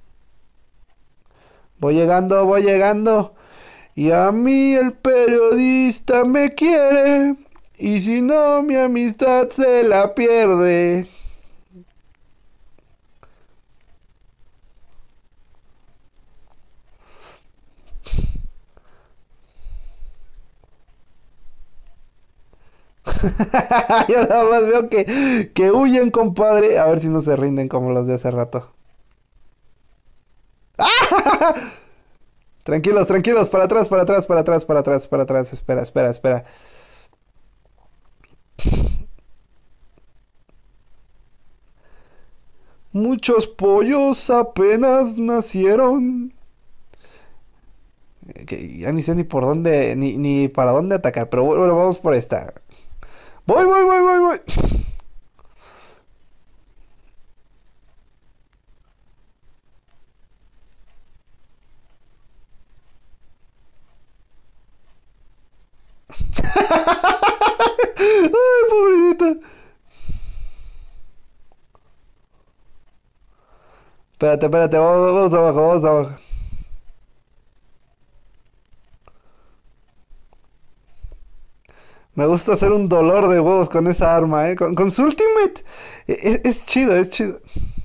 Voy llegando, voy llegando. Y a mí el periodista me quiere. Y si no, mi amistad se la pierde. Yo nada más veo que, que huyen, compadre. A ver si no se rinden como los de hace rato. Tranquilos, tranquilos. Para atrás, para atrás, para atrás, para atrás, para atrás. Espera, espera, espera. Muchos pollos apenas nacieron. Eh, Que ya ni sé ni por dónde, ni, ni para dónde atacar. Pero bueno, vamos por esta. Voy, voy, voy, voy, voy. Ay, pobrecita. Espérate, espérate, vamos, vamos abajo, vamos abajo. Me gusta hacer un dolor de huevos con esa arma, ¿eh? Con, con su ultimate. E- Es, es chido, es chido.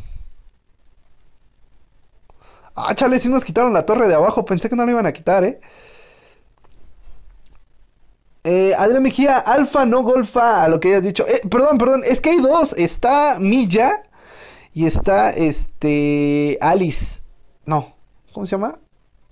Ah, chale, sí nos quitaron la torre de abajo. Pensé que no la iban a quitar, ¿eh? Eh, Adrián Mejía, alfa, no golfa, a lo que hayas dicho. Eh, perdón, perdón, es que hay dos. Está Milla y está, este, Alice. No, ¿cómo se llama?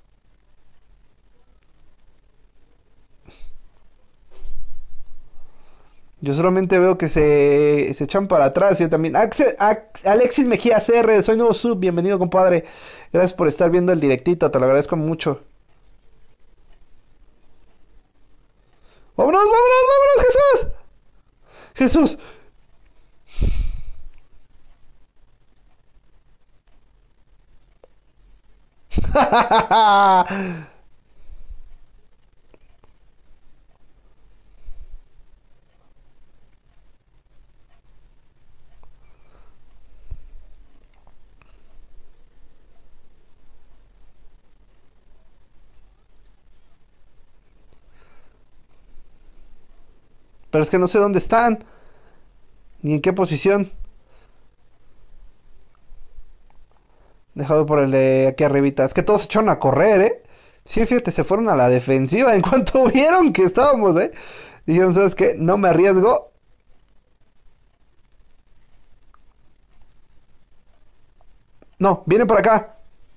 Yo solamente veo que se, se echan para atrás. Yo también. Axe- Ax- Alexis Mejía C R, soy nuevo sub. Bienvenido, compadre. Gracias por estar viendo el directito. Te lo agradezco mucho. ¡Vámonos, vámonos, vámonos, Jesús! ¡Jesús! Pero es que no sé dónde están. Ni en qué posición. Dejado por el de aquí arribita. Es que todos se echaron a correr, ¿eh? Sí, fíjate, se fueron a la defensiva en cuanto vieron que estábamos, ¿eh? Dijeron, ¿sabes qué? No me arriesgo. No, viene por acá.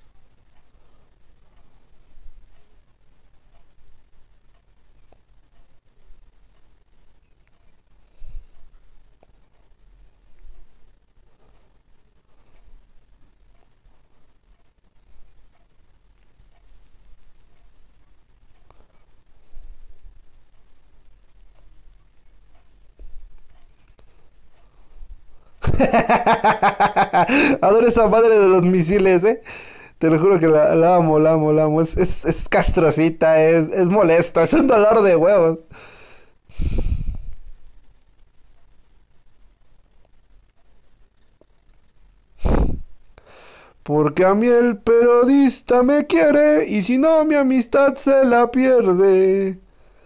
Adoro esa madre de los misiles, ¿eh? Te lo juro que la, la amo, la amo, la amo. Es, es, es castrosita, es, es molesta, es un dolor de huevos. Porque a mí el periodista me quiere y si no mi amistad se la pierde.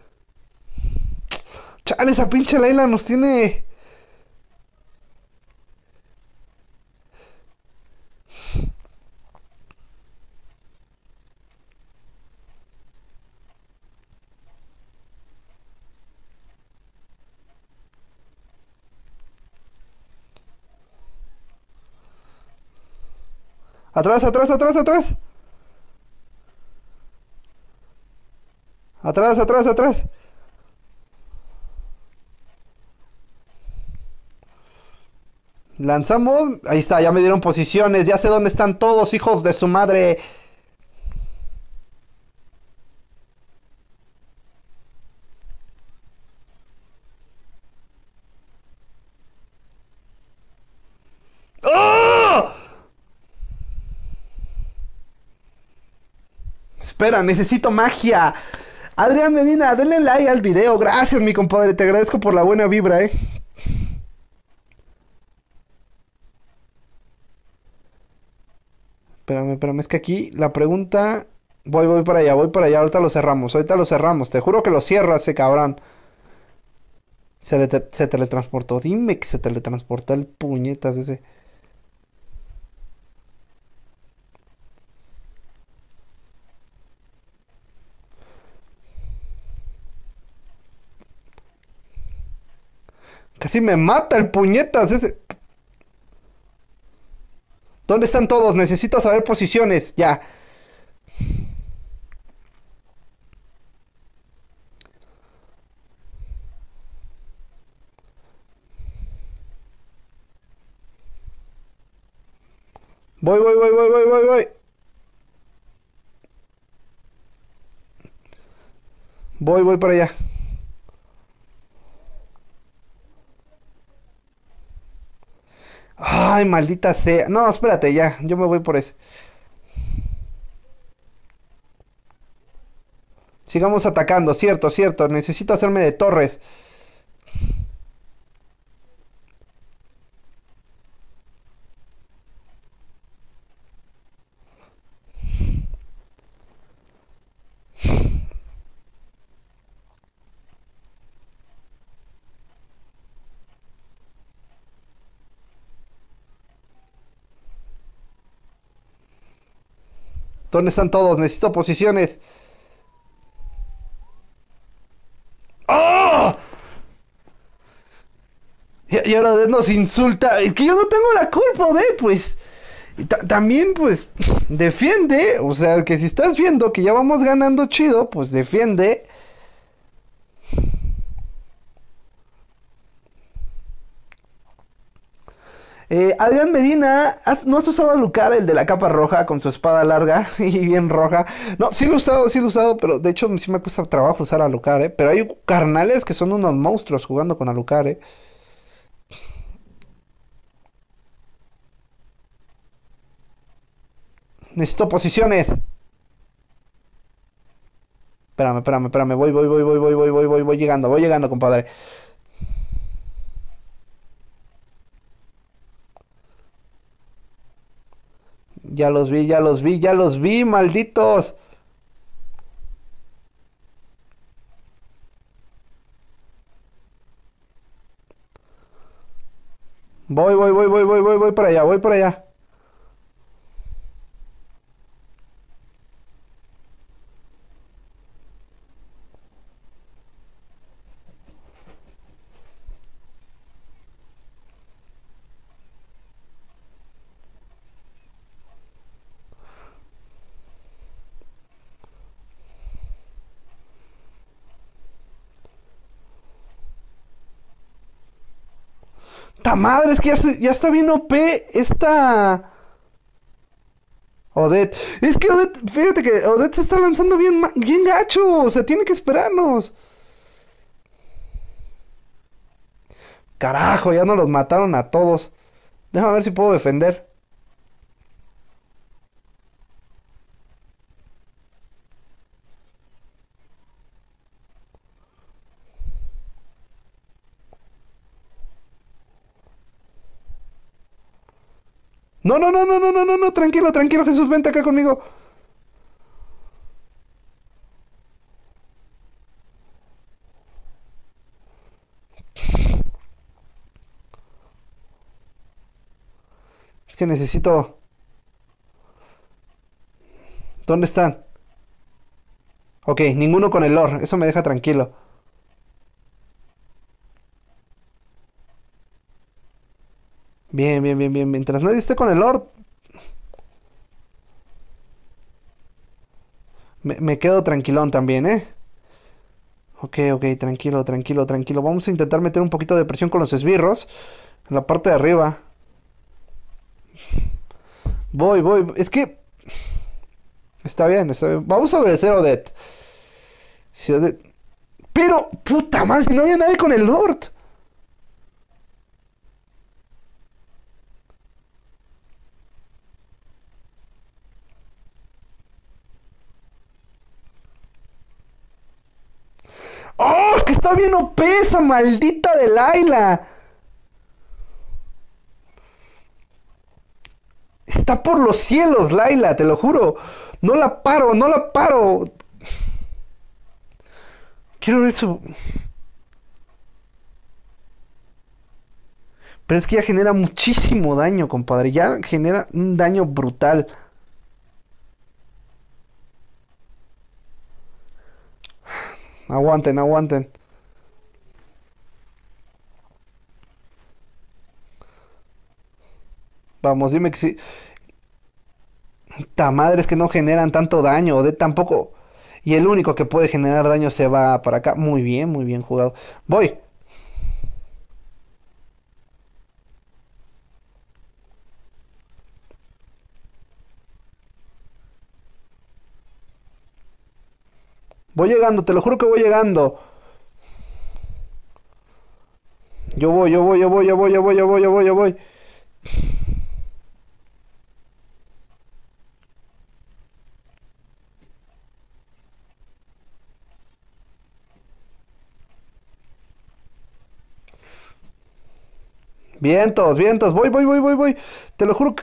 Chale, esa pinche Laila nos tiene... Atrás, atrás, atrás, atrás. Atrás, atrás, atrás. Lanzamos. Ahí está, ya me dieron posiciones. Ya sé dónde están todos, hijos de su madre. ¡Oh! Espera, necesito magia. Adrián Medina, denle like al video. Gracias, mi compadre. Te agradezco por la buena vibra, eh. Espérame, espérame. Es que aquí la pregunta. Voy, voy para allá, voy para allá. Ahorita lo cerramos. Ahorita lo cerramos. Te juro que lo cierra ese cabrón. Se, le se teletransportó. Dime que se teletransportó el puñetas ese. Casi me mata el puñetas ese. ¿Dónde están todos? Necesito saber posiciones. Ya. Voy, voy, voy, voy, voy, voy, voy. Voy, voy para allá. Ay, maldita sea. No, espérate, ya. Yo me voy por eso. Sigamos atacando, cierto, cierto. Necesito hacerme de torres. ¿Dónde están todos? Necesito posiciones. ¡Oh! Y, y ahora Odette nos insulta. Es que yo no tengo la culpa, Odette, pues. Y también, pues, defiende. O sea, que si estás viendo que ya vamos ganando chido, pues defiende. Eh, Adrián Medina, ¿has, ¿no has usado a Lucar, el de la capa roja, con su espada larga y bien roja? No, sí lo he usado, sí lo he usado, pero de hecho sí me cuesta trabajo usar a Lucar, ¿eh? Pero hay carnales que son unos monstruos jugando con Alucard, ¿eh? Necesito posiciones. Espérame, espérame, espérame. Voy, voy, voy, voy, voy, voy, voy, voy, voy llegando, voy llegando, compadre. Ya los vi, ya los vi, ya los vi, malditos. Voy, voy, voy, voy, voy, voy, voy para allá, voy para allá. ¡Ta madre! Es que ya, se- ya está bien O P esta... Odette. Es que Odette, fíjate que Odette se está lanzando bien, ma- bien gacho. O sea, tiene que esperarnos. Carajo, ya nos los mataron a todos. Déjame ver si puedo defender. No, no, no, no, no, no, no, no, tranquilo, tranquilo, Jesús, vente acá conmigo. Es que necesito... ¿Dónde están? Ok, ninguno con el Lord, eso me deja tranquilo. Bien, bien, bien, bien. Mientras nadie esté con el Lord, me, me quedo tranquilón también, ¿eh? Ok, ok, tranquilo, tranquilo, tranquilo. Vamos a intentar meter un poquito de presión con los esbirros. En la parte de arriba. Voy, voy. Es que... Está bien, está bien. Vamos a obedecer a Odette. Si Odette... Pero, puta madre, si no había nadie con el Lord. ¡Oh! Es que está bien O P esa maldita de Layla. Está por los cielos, Layla, te lo juro. No la paro, no la paro. Quiero ver su... Pero es que ya genera muchísimo daño, compadre. Ya genera un daño brutal. Aguanten, aguanten. Vamos, dime que sí. Ta madre, es que no generan tanto daño. De tampoco. Y el único que puede generar daño se va para acá. Muy bien, muy bien jugado. Voy. Voy llegando, te lo juro que voy llegando. Yo voy, yo voy, yo voy, yo voy, yo voy, yo voy, yo voy, yo voy. Vientos, vientos. Voy, voy, voy, voy, voy. Te lo juro que...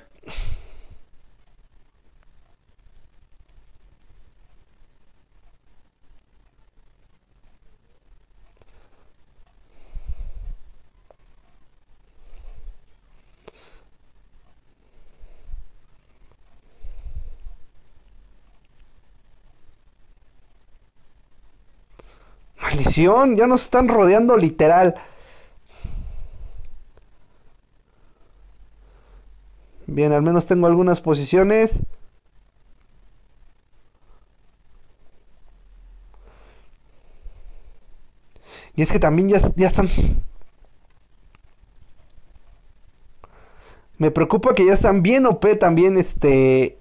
Maldición, ya nos están rodeando literal. Bien, al menos tengo algunas posiciones. Y es que también ya, ya están... Me preocupa que ya están bien O P también, este...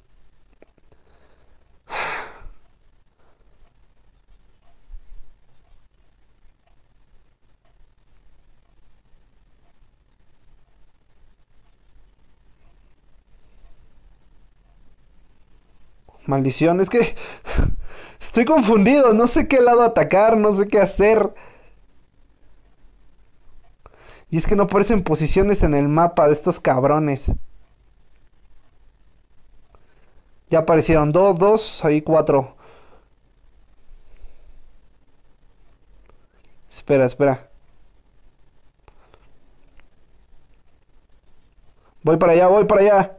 Maldición, es que... Estoy confundido, no sé qué lado atacar, no sé qué hacer. Y es que no aparecen posiciones en el mapa de estos cabrones. Ya aparecieron dos, dos, ahí cuatro. Espera, espera. Voy para allá, voy para allá.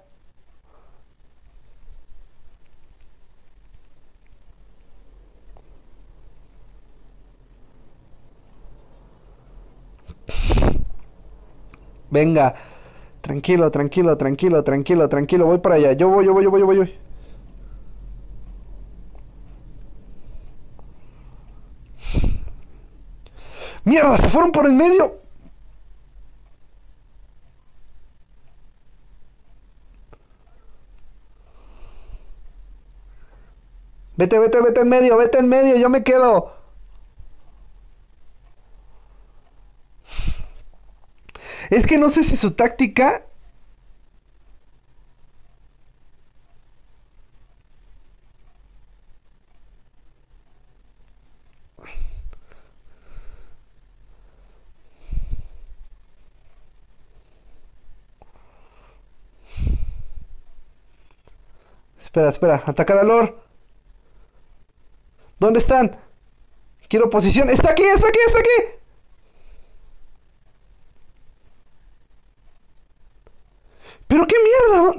Venga. Tranquilo, tranquilo, tranquilo, tranquilo, tranquilo. Voy para allá. Yo voy, yo voy, yo voy, yo voy. Yo voy. ¡Mierda! ¡Se fueron por el medio! Vete, vete, vete en medio, vete en medio, yo me quedo. Es que no sé si su táctica... Espera, espera. Atacar a Lord. ¿Dónde están? Quiero posición. ¡Está aquí! ¡Está aquí! ¡Está aquí! ¿Pero qué mierda?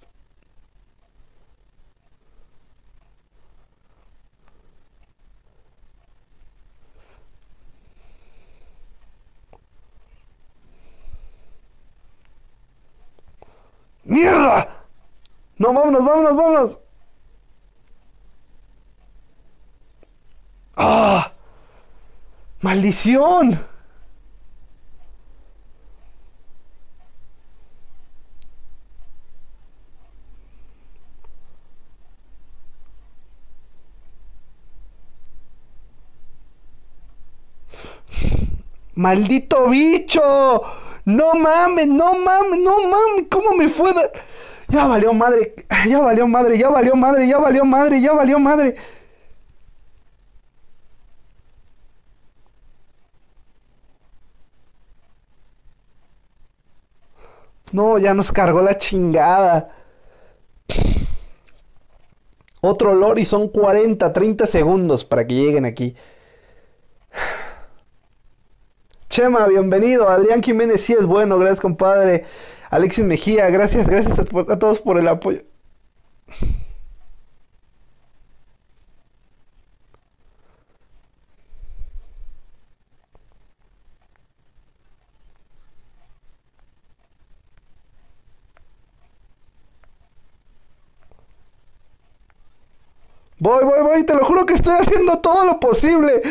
¡Mierda! No, vámonos, vámonos, vámonos. ¡Ah! ¡Maldición! ¡Maldito bicho! No mames, no mames, no mames. ¿Cómo me fue? De... Ya valió madre, ya valió madre, ya valió madre, ya valió madre, ya valió madre. No, ya nos cargó la chingada. Otro lore y son cuarenta, treinta segundos para que lleguen aquí. Chema, bienvenido. Adrián Jiménez, sí es bueno. Gracias, compadre. Alexis Mejía, gracias, gracias a, a todos por el apoyo. Voy, voy, voy, te lo juro que estoy haciendo todo lo posible.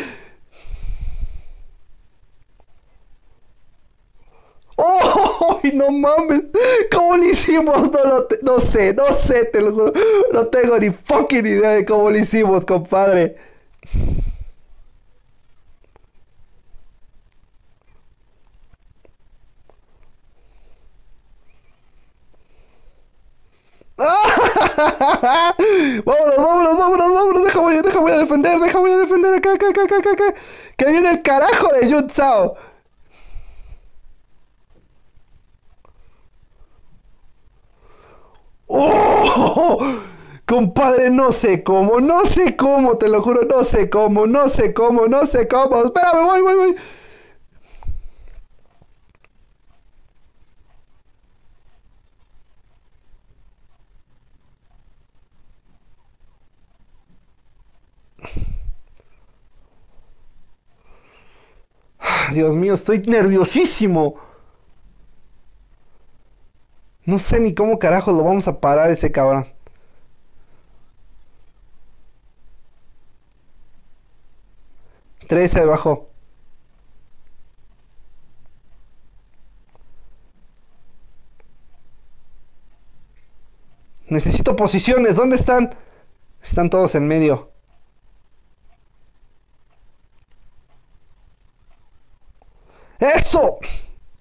¡Oh! No mames. ¿Cómo lo hicimos? No, lo no sé, no sé, te lo juro. No tengo ni fucking idea de cómo lo hicimos, compadre. Vámonos, vámonos, vámonos, vámonos. Deja voy, deja voy a defender, deja voy a defender acá, acá, acá, acá, acá. Que viene el carajo de Yun Zhao. ¡Oh! Compadre, no sé cómo, no sé cómo, te lo juro, no sé cómo, no sé cómo, no sé cómo. Espérame, voy, voy, voy. Dios mío, estoy nerviosísimo. No sé ni cómo carajo lo vamos a parar ese cabrón. trece abajo. Necesito posiciones. ¿Dónde están? Están todos en medio. ¡Eso!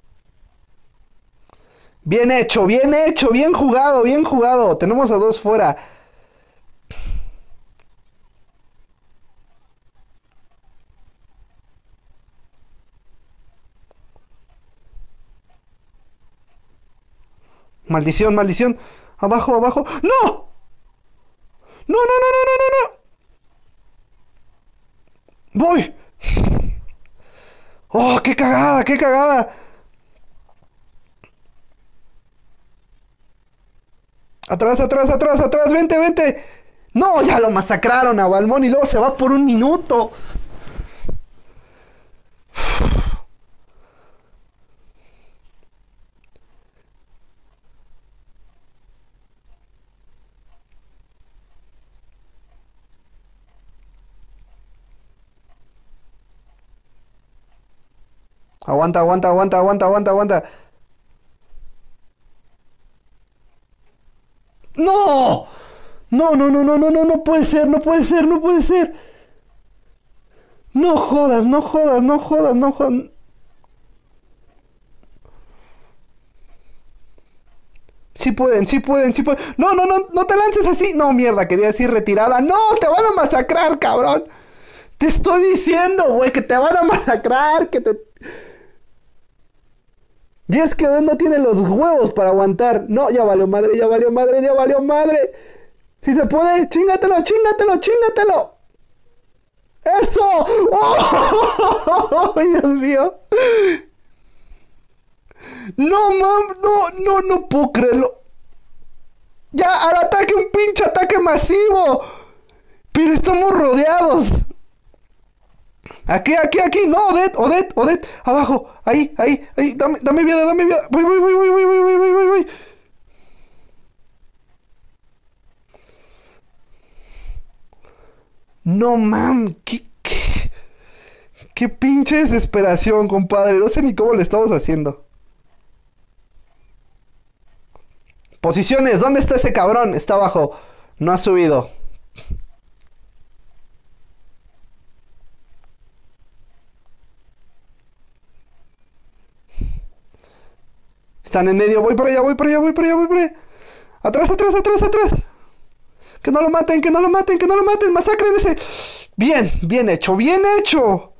Bien hecho, bien hecho, bien jugado, bien jugado. Tenemos a dos fuera. Maldición, maldición. Abajo, abajo. ¡No! ¡No, no, no, no, no, no, no! ¡Voy! ¡Oh, qué cagada, qué cagada! Atrás, atrás, atrás, atrás, vente, vente. No, ya lo masacraron a Balmón y luego se va por un minuto. Aguanta, aguanta, aguanta, aguanta, aguanta, aguanta. ¡No! No, no, no, no, no, no, no puede ser, no puede ser, no puede ser. No jodas, no jodas, no jodas, no jodas. Sí pueden, sí pueden, sí pueden. No, no, no, no te lances así. No, mierda, quería decir retirada. No, te van a masacrar, cabrón. Te estoy diciendo, güey, que te van a masacrar, que te... Y es que no tiene los huevos para aguantar. No, ya valió madre, ya valió madre, ya valió madre. Si se puede, chingatelo, chingatelo, chingatelo. ¡Eso! ¡Oh! ¡Dios mío! No, mam, no, no, no puedo creerlo. Ya, al ataque, un pinche ataque masivo. Pero estamos rodeados. Aquí, aquí, aquí. No, Odette, Odette, Odette. Abajo. Ahí, ahí, ahí. Dame, dame vida, dame vida. Voy, voy, voy, voy, voy, voy, voy, voy, voy. No, mam. ¿Qué, qué, qué pinche desesperación, compadre. No sé ni cómo le estamos haciendo. Posiciones. ¿Dónde está ese cabrón? Está abajo. No ha subido. Están en medio. Voy para allá, voy para allá, voy para allá, voy para allá. Atrás, atrás, atrás, atrás. Que no lo maten, que no lo maten, que no lo maten. Masacren ese. Bien, bien hecho, bien hecho.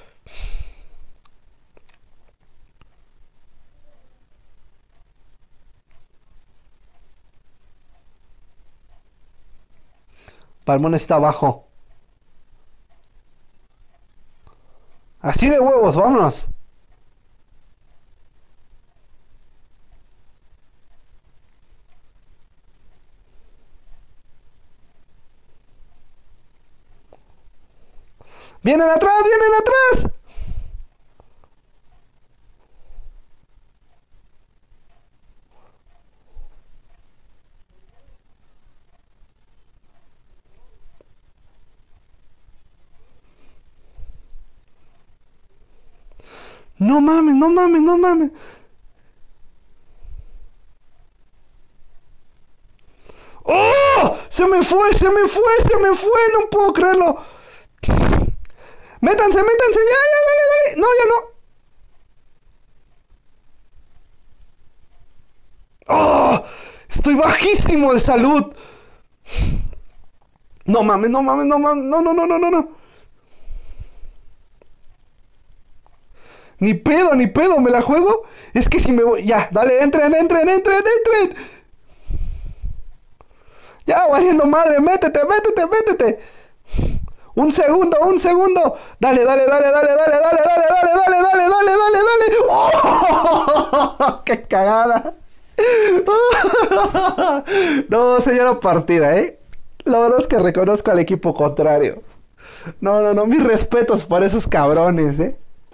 Palmón está abajo. Así de huevos, vámonos. ¡Vienen atrás! ¡Vienen atrás! No mames, no mames, no mames. ¡Oh! Se me fue, se me fue, se me fue. No puedo creerlo. Métanse, métanse. Ya, ya, dale, dale. No, ya no. ¡Oh! Estoy bajísimo de salud. No mames, no mames, no mames. No, no, no, no, no, no. Ni pedo, ni pedo, ¿me la juego? Es que si me voy... Ya, dale, entren, entren, entren, entren. Ya, valiendo madre, métete, métete, métete. Un segundo, un segundo. Dale, dale, dale, dale, dale, dale, dale, dale, dale, dale, dale, dale, dale. ¡Oh! ¡Qué cagada! No, señora partida, ¿eh? La verdad es que reconozco al equipo contrario. No, no, no, mis respetos para esos cabrones, ¿eh?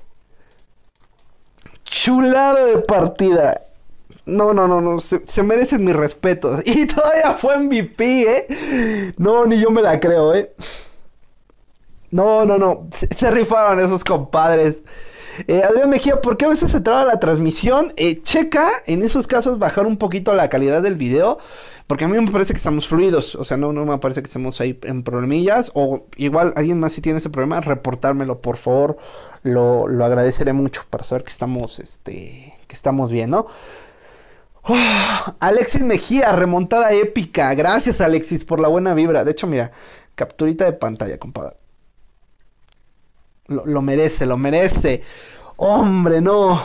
Chulada de partida. No, no, no, no. Se, se merecen mis respetos. Y todavía fue M V P, ¿eh? No, ni yo me la creo, ¿eh? No, no, no. Se, se rifaron esos compadres. Eh, Adrián Mejía, ¿por qué a veces se traba la transmisión? Eh, checa en esos casos bajar un poquito la calidad del video. Porque a mí me parece que estamos fluidos. O sea, no, no me parece que estemos ahí en problemillas. O igual alguien más si tiene ese problema, reportármelo, por favor. Lo, lo agradeceré mucho para saber que estamos, este, que estamos bien, ¿no? Oh, Alexis Mejía, remontada épica. Gracias, Alexis, por la buena vibra. De hecho, mira, capturita de pantalla, compadre. Lo, lo merece, lo merece. Hombre, no.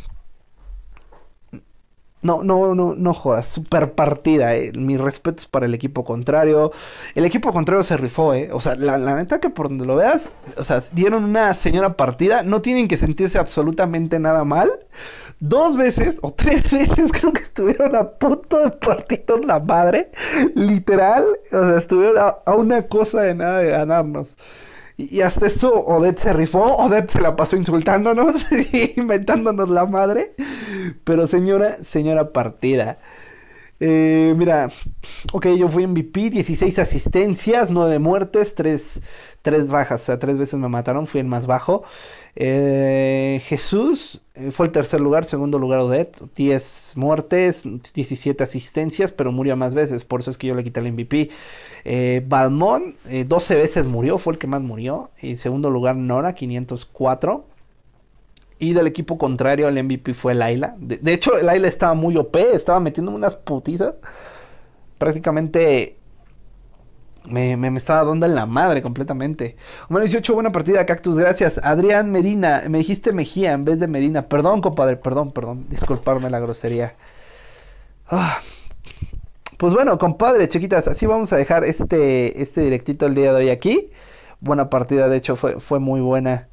No, no, no, no jodas. Super partida, eh. Mis respetos para el equipo contrario. El equipo contrario se rifó, eh. O sea, la, la neta que por donde lo veas, o sea, dieron una señora partida. No tienen que sentirse absolutamente nada mal. Dos veces o tres veces creo que estuvieron a punto de partirnos la madre. Literal. O sea, estuvieron a, a una cosa de nada de ganarnos. Y, y hasta eso Odette se rifó. Odette se la pasó insultándonos y inventándonos la madre. Pero señora, señora partida. Eh, mira, ok, yo fui M V P, dieciséis asistencias, nueve muertes, tres bajas, o sea, tres veces me mataron, fui el más bajo. Eh, Jesús eh, fue el tercer lugar, segundo lugar Odette, diez muertes, diecisiete asistencias, pero murió más veces, por eso es que yo le quité el M V P. Eh, Balmón, eh, doce veces murió, fue el que más murió. En segundo lugar Nora, quinientos cuatro. Y del equipo contrario, el M V P fue Layla. De, de hecho, Layla estaba muy O P, estaba metiendo unas putizas. Prácticamente me, me, me estaba dando en la madre completamente. Número dieciocho, buena partida, Cactus, gracias. Adrián Medina, me dijiste Mejía en vez de Medina. Perdón, compadre, perdón, perdón. Disculparme la grosería. Ah. Pues bueno, compadre, chiquitas, así vamos a dejar este, este directito el día de hoy aquí. Buena partida, de hecho, fue, fue muy buena.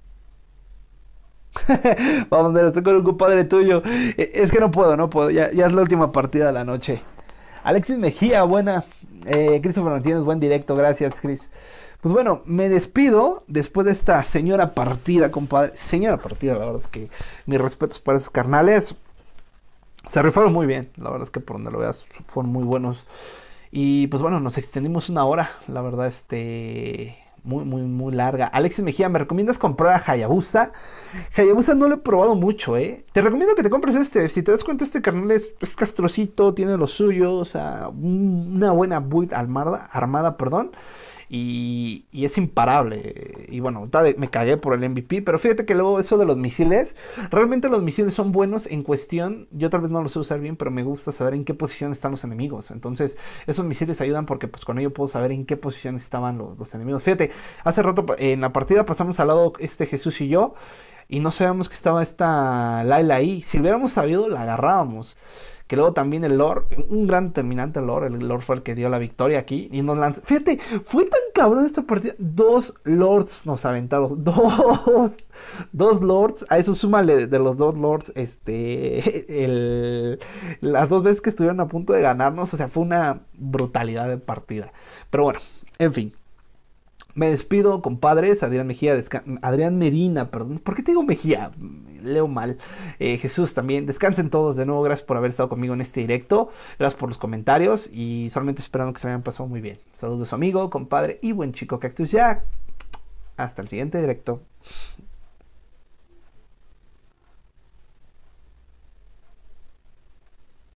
Vamos a ver, estoy con un compadre tuyo. Eh, Es que no puedo, no puedo. Ya, ya es la última partida de la noche. Alexis Mejía, buena. Eh, Christopher Martínez, buen directo. Gracias, Chris. Pues bueno, me despido después de esta señora partida, compadre. Señora partida, la verdad es que mis respetos para esos carnales. Se rifaron muy bien. La verdad es que por donde lo veas fueron muy buenos. Y pues bueno, nos extendimos una hora. La verdad, este... Muy, muy, muy larga. Alexis Mejía, ¿me recomiendas comprar a Hayabusa? Hayabusa no lo he probado mucho, ¿eh? Te recomiendo que te compres este. Si te das cuenta, este carnal es, es castrocito, tiene lo suyo. O sea, un- una buena build armada, armada, perdón. Y, y es imparable. Y bueno, tal- me cagué por el M V P. Pero fíjate que luego eso de los misiles. Realmente los misiles son buenos en cuestión. Yo tal vez no los sé usar bien, pero me gusta saber en qué posición están los enemigos. Entonces, esos misiles ayudan porque pues con ello puedo saber en qué posición estaban los, los enemigos. Fíjate, hace rato pa- en la partida pasamos al lado este Jesús y yo. Y no sabíamos que estaba esta Laila ahí. Si hubiéramos sabido, la agarrábamos. Que luego también el Lord, un gran determinante Lord, el Lord fue el que dio la victoria aquí y nos lanza. Fíjate, fue tan cabrón esta partida. Dos Lords nos aventaron. Dos. Dos Lords. A eso súmale de los dos Lords. Este. El, las dos veces que estuvieron a punto de ganarnos. O sea, fue una brutalidad de partida. Pero bueno, en fin. Me despido, compadres. Adrián Mejía, desca- Adrián Medina, perdón. ¿Por qué te digo Mejía? Leo mal. Eh, Jesús también. Descansen todos. De nuevo, gracias por haber estado conmigo en este directo. Gracias por los comentarios. Y solamente esperando que se me hayan pasado muy bien. Saludos de su amigo, compadre y buen chico Cactus Jack. Hasta el siguiente directo.